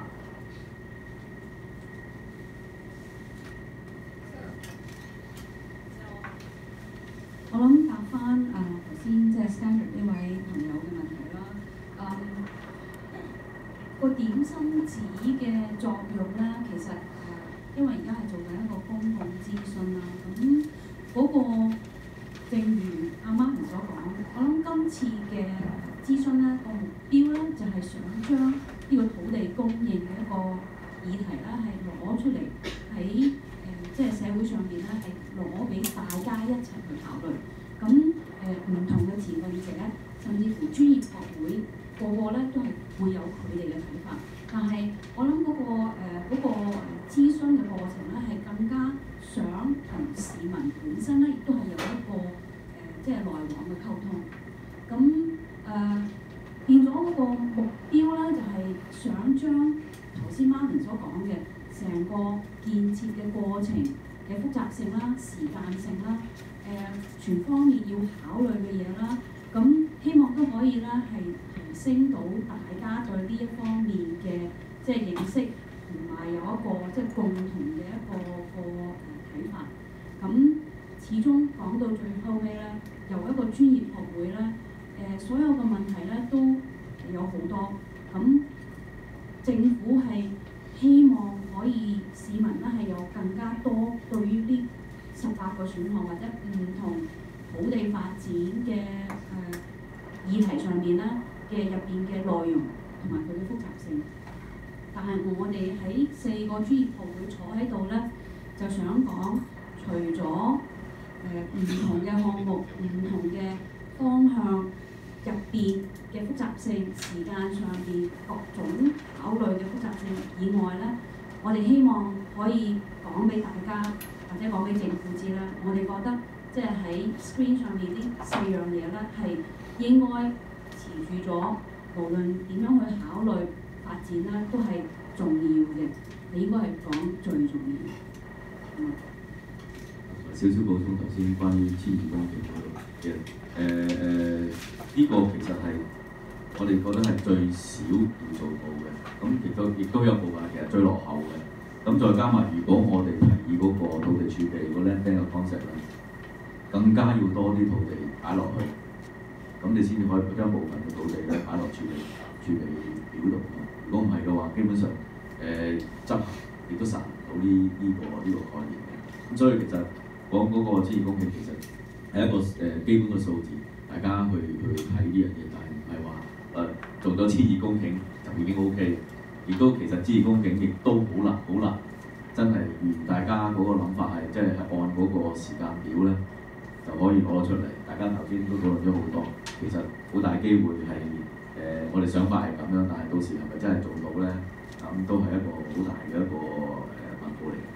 我諗答翻頭先即係 Standard 呢位朋友嘅問題啦。個點心紙嘅作用咧，其實因為而家係做緊一個公共諮詢啦，咁嗰個正如阿 Martin 所講，我諗今次嘅諮詢咧個目標咧就係想將呢個土地供應嘅一個議題咧係攞出嚟喺即係社會上邊咧係攞俾大家一齊去考慮。咁唔同嘅持份者，甚至乎專業學會，個咧都係會有佢哋嘅睇法。但係我諗嗰個諮詢嘅過程咧，係更加想同市民本身咧，亦都係有一個即係來往嘅溝通。咁變咗嗰個目標咧，就係想將頭先 Martin 所講嘅成個建設嘅過程嘅複雜性啦、時間性啦、全方面要考慮嘅嘢啦，咁希望都可以咧係提升到大家對呢一方面嘅即係認識，同埋有一個即係共同嘅一個睇法。咁始終講到最後尾咧，由一個專業學會咧，所有嘅問題咧都有好多。咁政府係希望可以市民咧係有更加多對於呢18個選項或者唔同土地發展嘅議題上面咧嘅入邊嘅內容同埋佢嘅複雜性。但係我哋喺4個專業學會坐喺度咧，就想講，除咗唔同嘅項目、唔同嘅方向入邊嘅複雜性、時間上邊各種考慮嘅複雜性以外咧，我哋希望可以講俾大家或者講俾政府知啦。我哋覺得即係喺 screen 上面呢4樣嘢咧係應該持住咗，無論點樣去考慮發展咧，都係重要嘅。你應該係講最重要。 少少補充頭先關於遷移工程嗰度嘅呢個其實係我哋覺得係最少要做到嘅，咁亦都有部分其實最落後嘅。咁再加埋，如果我哋提議嗰個土地儲備嗰 land bank 嘅 concept 咧，更加要多啲土地擺落去，咁你先至可以將部分嘅土地咧擺落儲備表度。如果唔係嘅話，基本上執行亦都實行唔到呢個概念嘅。咁所以其實講嗰個遷移工程其實係一個基本嘅數字，大家去睇呢樣嘢，但係唔係話做咗遷移工程就已經 OK。亦都其實遷移工程亦都好難，真係大家嗰個諗法係即係按嗰個時間表咧就可以攞出嚟。大家頭先都討論咗好多，其實好大機會係我哋想法係咁樣，但係到時係咪真係做到咧？咁都係一個好大嘅一個問號嚟嘅。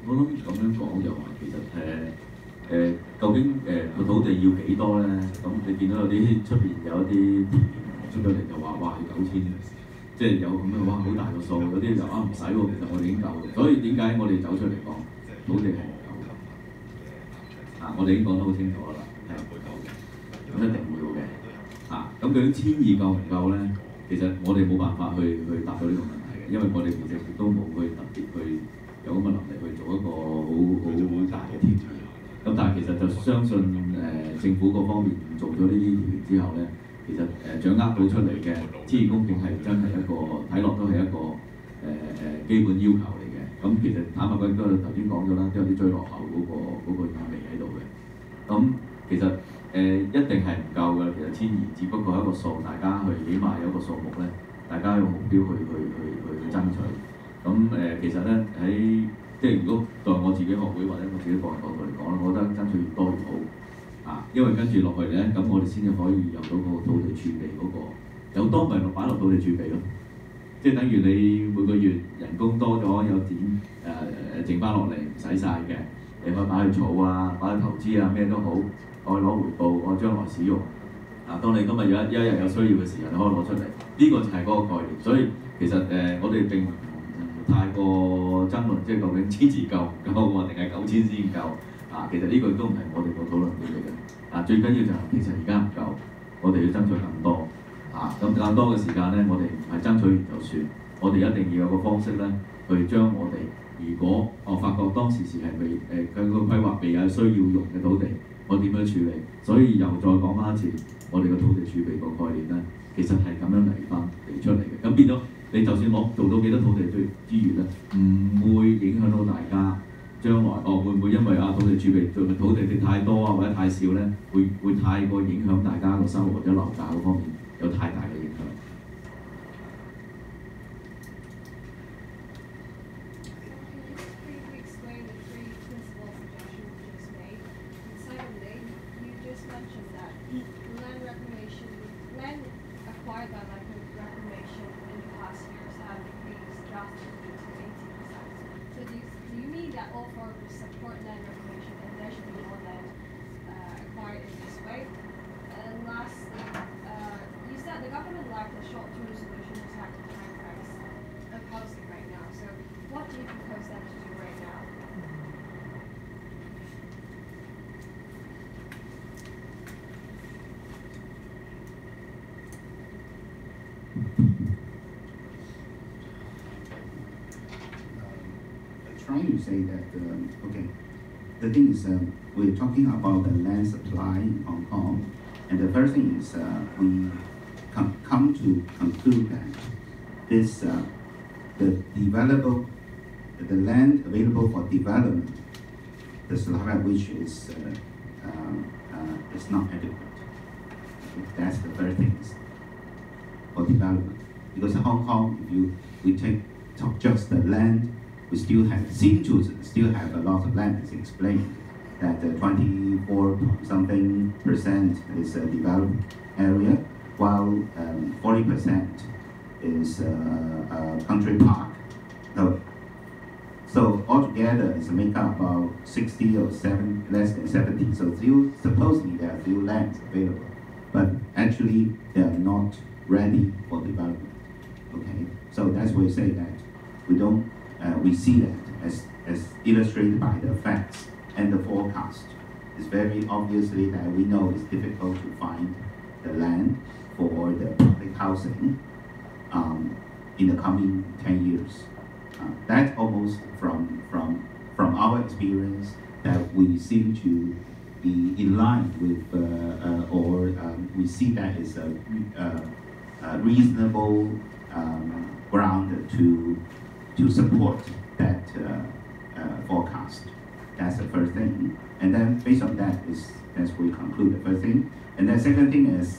我諗咁樣講就話其實究竟個土地要幾多咧？咁你見到有啲出邊有一啲田出咗嚟就話哇要9000，即係有咁樣哇好大個數，有啲就唔使喎，其實我哋已經夠。所以點解我哋走出嚟講土地係唔夠嘅？我哋已經講得好清楚啦，係唔會夠嘅，咁一定要嘅。咁究竟1200夠唔夠咧？其實我哋冇辦法去答到呢個問題嘅，因為我哋其實亦都冇去特別去有咁嘅能力去做一個好大嘅調查。咁但係其實就相信政府嗰方面做咗呢啲調查之後咧，其實掌握到出嚟嘅12公頃係真係一個睇落都係一個基本要求嚟嘅。咁其實坦白講都頭先講咗啦，都有啲追落後嗰個意味喺度嘅。咁其實一定係唔夠嘅，其實1200只不過係一個數，大家去起碼有一個數目咧，大家有目標去爭取。咁其實咧喺即係如果在我自己學會或者我自己個人角度嚟講咧，我覺得爭取越多越好因為跟住落去咧，咁我哋先至可以有到個土地儲備嗰個有多咪擺落土地儲備咯，即係等於你每個月人工多咗有點剩翻落嚟唔使晒嘅，你可以擺去儲啊，擺去投資啊，咩都好，可以攞回報，我將來使用。當你今日有一日有需要嘅時候，你可以攞出嚟，呢個就係嗰個概念。所以其實我哋並太過爭論，即係究竟1200夠唔夠定係9000先夠其實呢個都唔係我哋個討論嚟嘅。最緊要就係其實而家唔夠，我哋要爭取更多咁更多嘅時間咧，我哋唔係爭取完就算，我哋一定要有個方式咧，去將我哋如果我發覺當時係未佢個規劃未有需要用嘅土地，我點樣處理？所以又再講翻一次，我哋個土地儲備個概念咧，其實係咁樣嚟出嚟嘅。咁變咗你就算我做到幾多土地資源咧，唔會影響到大家將來會唔會因為土地儲備做土地太多或者太少咧，會太過影響大家個生活或者樓價嗰方面有太大嘅影響。 Trying to say that, the thing is we're talking about the land supply in Hong Kong, and the first thing is we come to conclude that this the land available for development, the supply of which is not adequate. That's the first thing for development, because in Hong Kong, if we talk just the land. We still have a lot of land, as explained, that 24-something% is a developed area, while 40% is a country park. So altogether, it's make up about 60 or less than 70. So supposedly there are few lands available, but actually they are not ready for development. Okay, so that's why we say that we see that as illustrated by the facts and the forecast. It's very obviously that we know it's difficult to find the land for the public housing in the coming 10 years. That almost from our experience that we seem to be in line with we see that as a reasonable ground to support that forecast. That's the first thing. And then based on that as we conclude the first thing. And the second thing is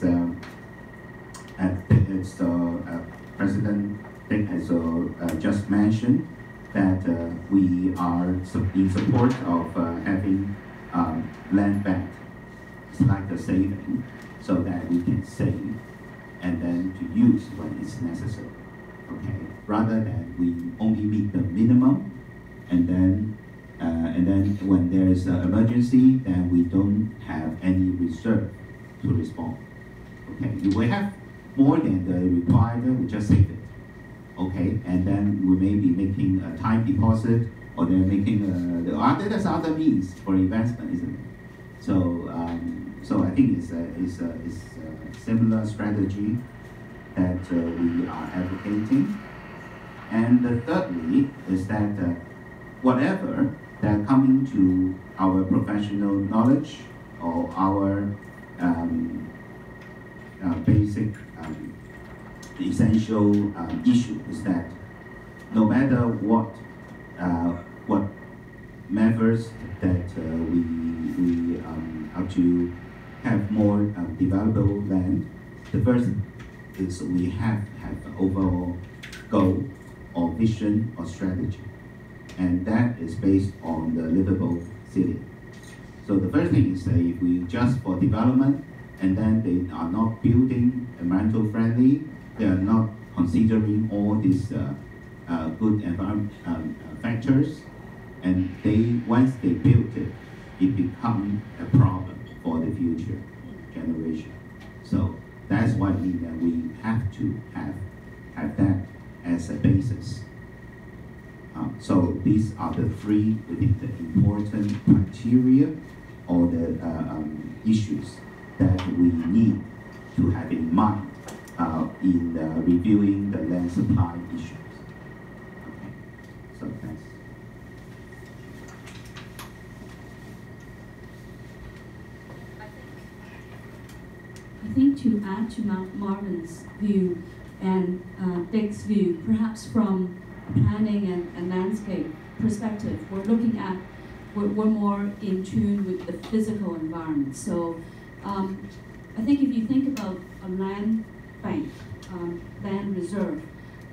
President Dick has just mentioned that we are in support of having land bank. It's like a saving, so that we can save and then to use when it's necessary. Okay, rather than we only meet the minimum and then when there is an emergency, then we don't have any reserve to respond. Okay, if we have more than the required, we just save it. Okay, and then we may be making a time deposit, or they're making there's other means for investment, isn't it? So I think it's a similar strategy that we are advocating. And thirdly is that whatever that coming to our professional knowledge or our basic essential issue is that no matter what methods that we have to have more developable land, the first is we have an overall goal or vision or strategy, and that is based on the livable city. So the first thing is that if we just for development, and then they are not building environmental friendly, they are not considering all these good environment factors, and once they build it, it becomes a problem for the future generation. So that's why we have to have that as a basis. So these are the three, I think, the important criteria or the issues that we need to have in mind in reviewing the land supply issues. Okay, so thanks. I think to add to Marvin's view and Dick's view, perhaps from a planning and landscape perspective, we're more in tune with the physical environment. So I think if you think about a land bank, land reserve,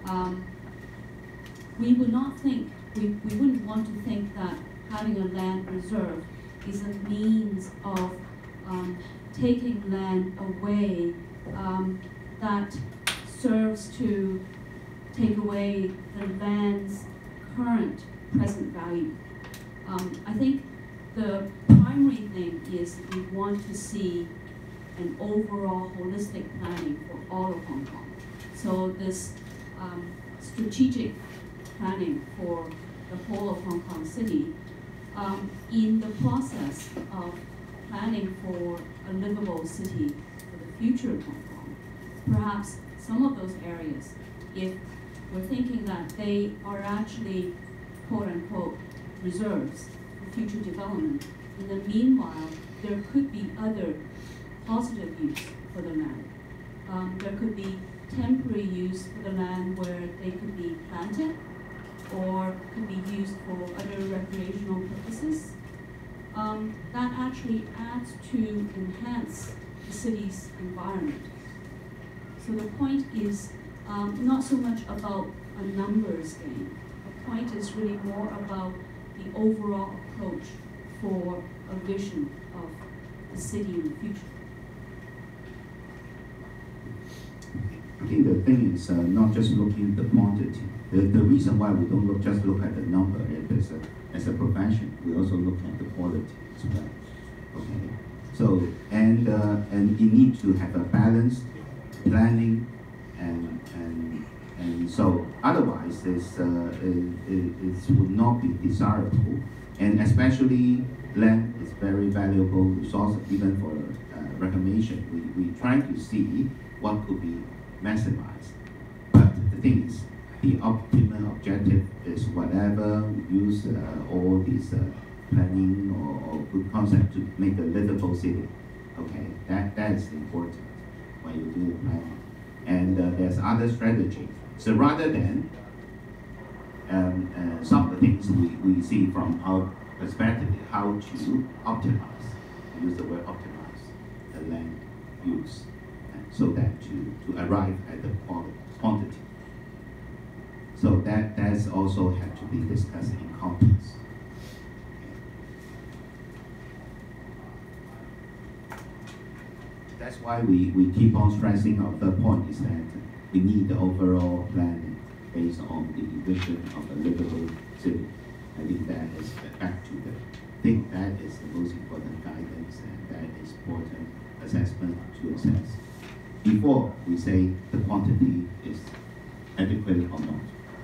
we wouldn't want to think that having a land reserve is a means of taking land away that serves to take away the land's current present value. I think the primary thing is we want to see an overall holistic planning for all of Hong Kong. So this strategic planning for the whole of Hong Kong City, in the process of planning for a livable city for the future of Hong Kong, perhaps some of those areas, if we're thinking that they are actually quote-unquote reserves for future development, in the meanwhile, there could be other positive use for the land. There could be temporary use for the land where they could be planted or could be used for other recreational purposes. That actually adds to enhance the city's environment. So the point is not so much about a numbers game. The point is really more about the overall approach for a vision of the city in the future. I think the thing is not just looking at the quantity. The reason why we don't just look at the number as a profession, we also look at the quality as well. Okay. So and you need to have a balanced planning and so otherwise it would not be desirable, and especially land is very valuable resource even for reclamation. We try to see what could be maximized, but the thing is the optimal objective is whatever we use all these planning or good concept to make a livable city. Okay, that is important when you do the planning. And there's other strategy. So rather than some of the things we see from our perspective, how to optimize, use the word optimize, the land use, and so that to arrive at the quantity. So that's also have to be discussed in context. That's why we keep on stressing of the point is that we need the overall planning based on the vision of a livable city. I think that is back to the think that is the most important guidance and that is important assessment to assess before we say the quantity is adequate or not.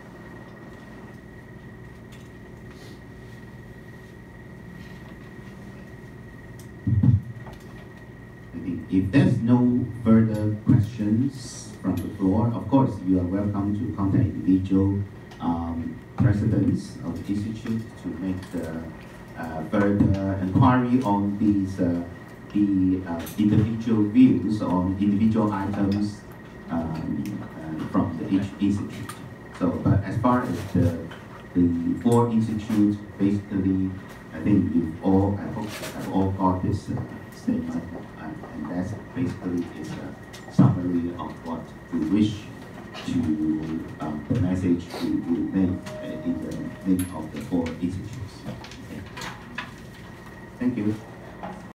I think if there's no further questions from the floor, of course you are welcome to contact individual presidents of the institute to make the further inquiry on these the individual views on individual items from the each institute. So, but as far as the four institutes, basically, I think you've all, I hope, have all got this statement, and that's basically is a summary of what we wish to the message we will make in the name of the four institutes. Okay. Thank you.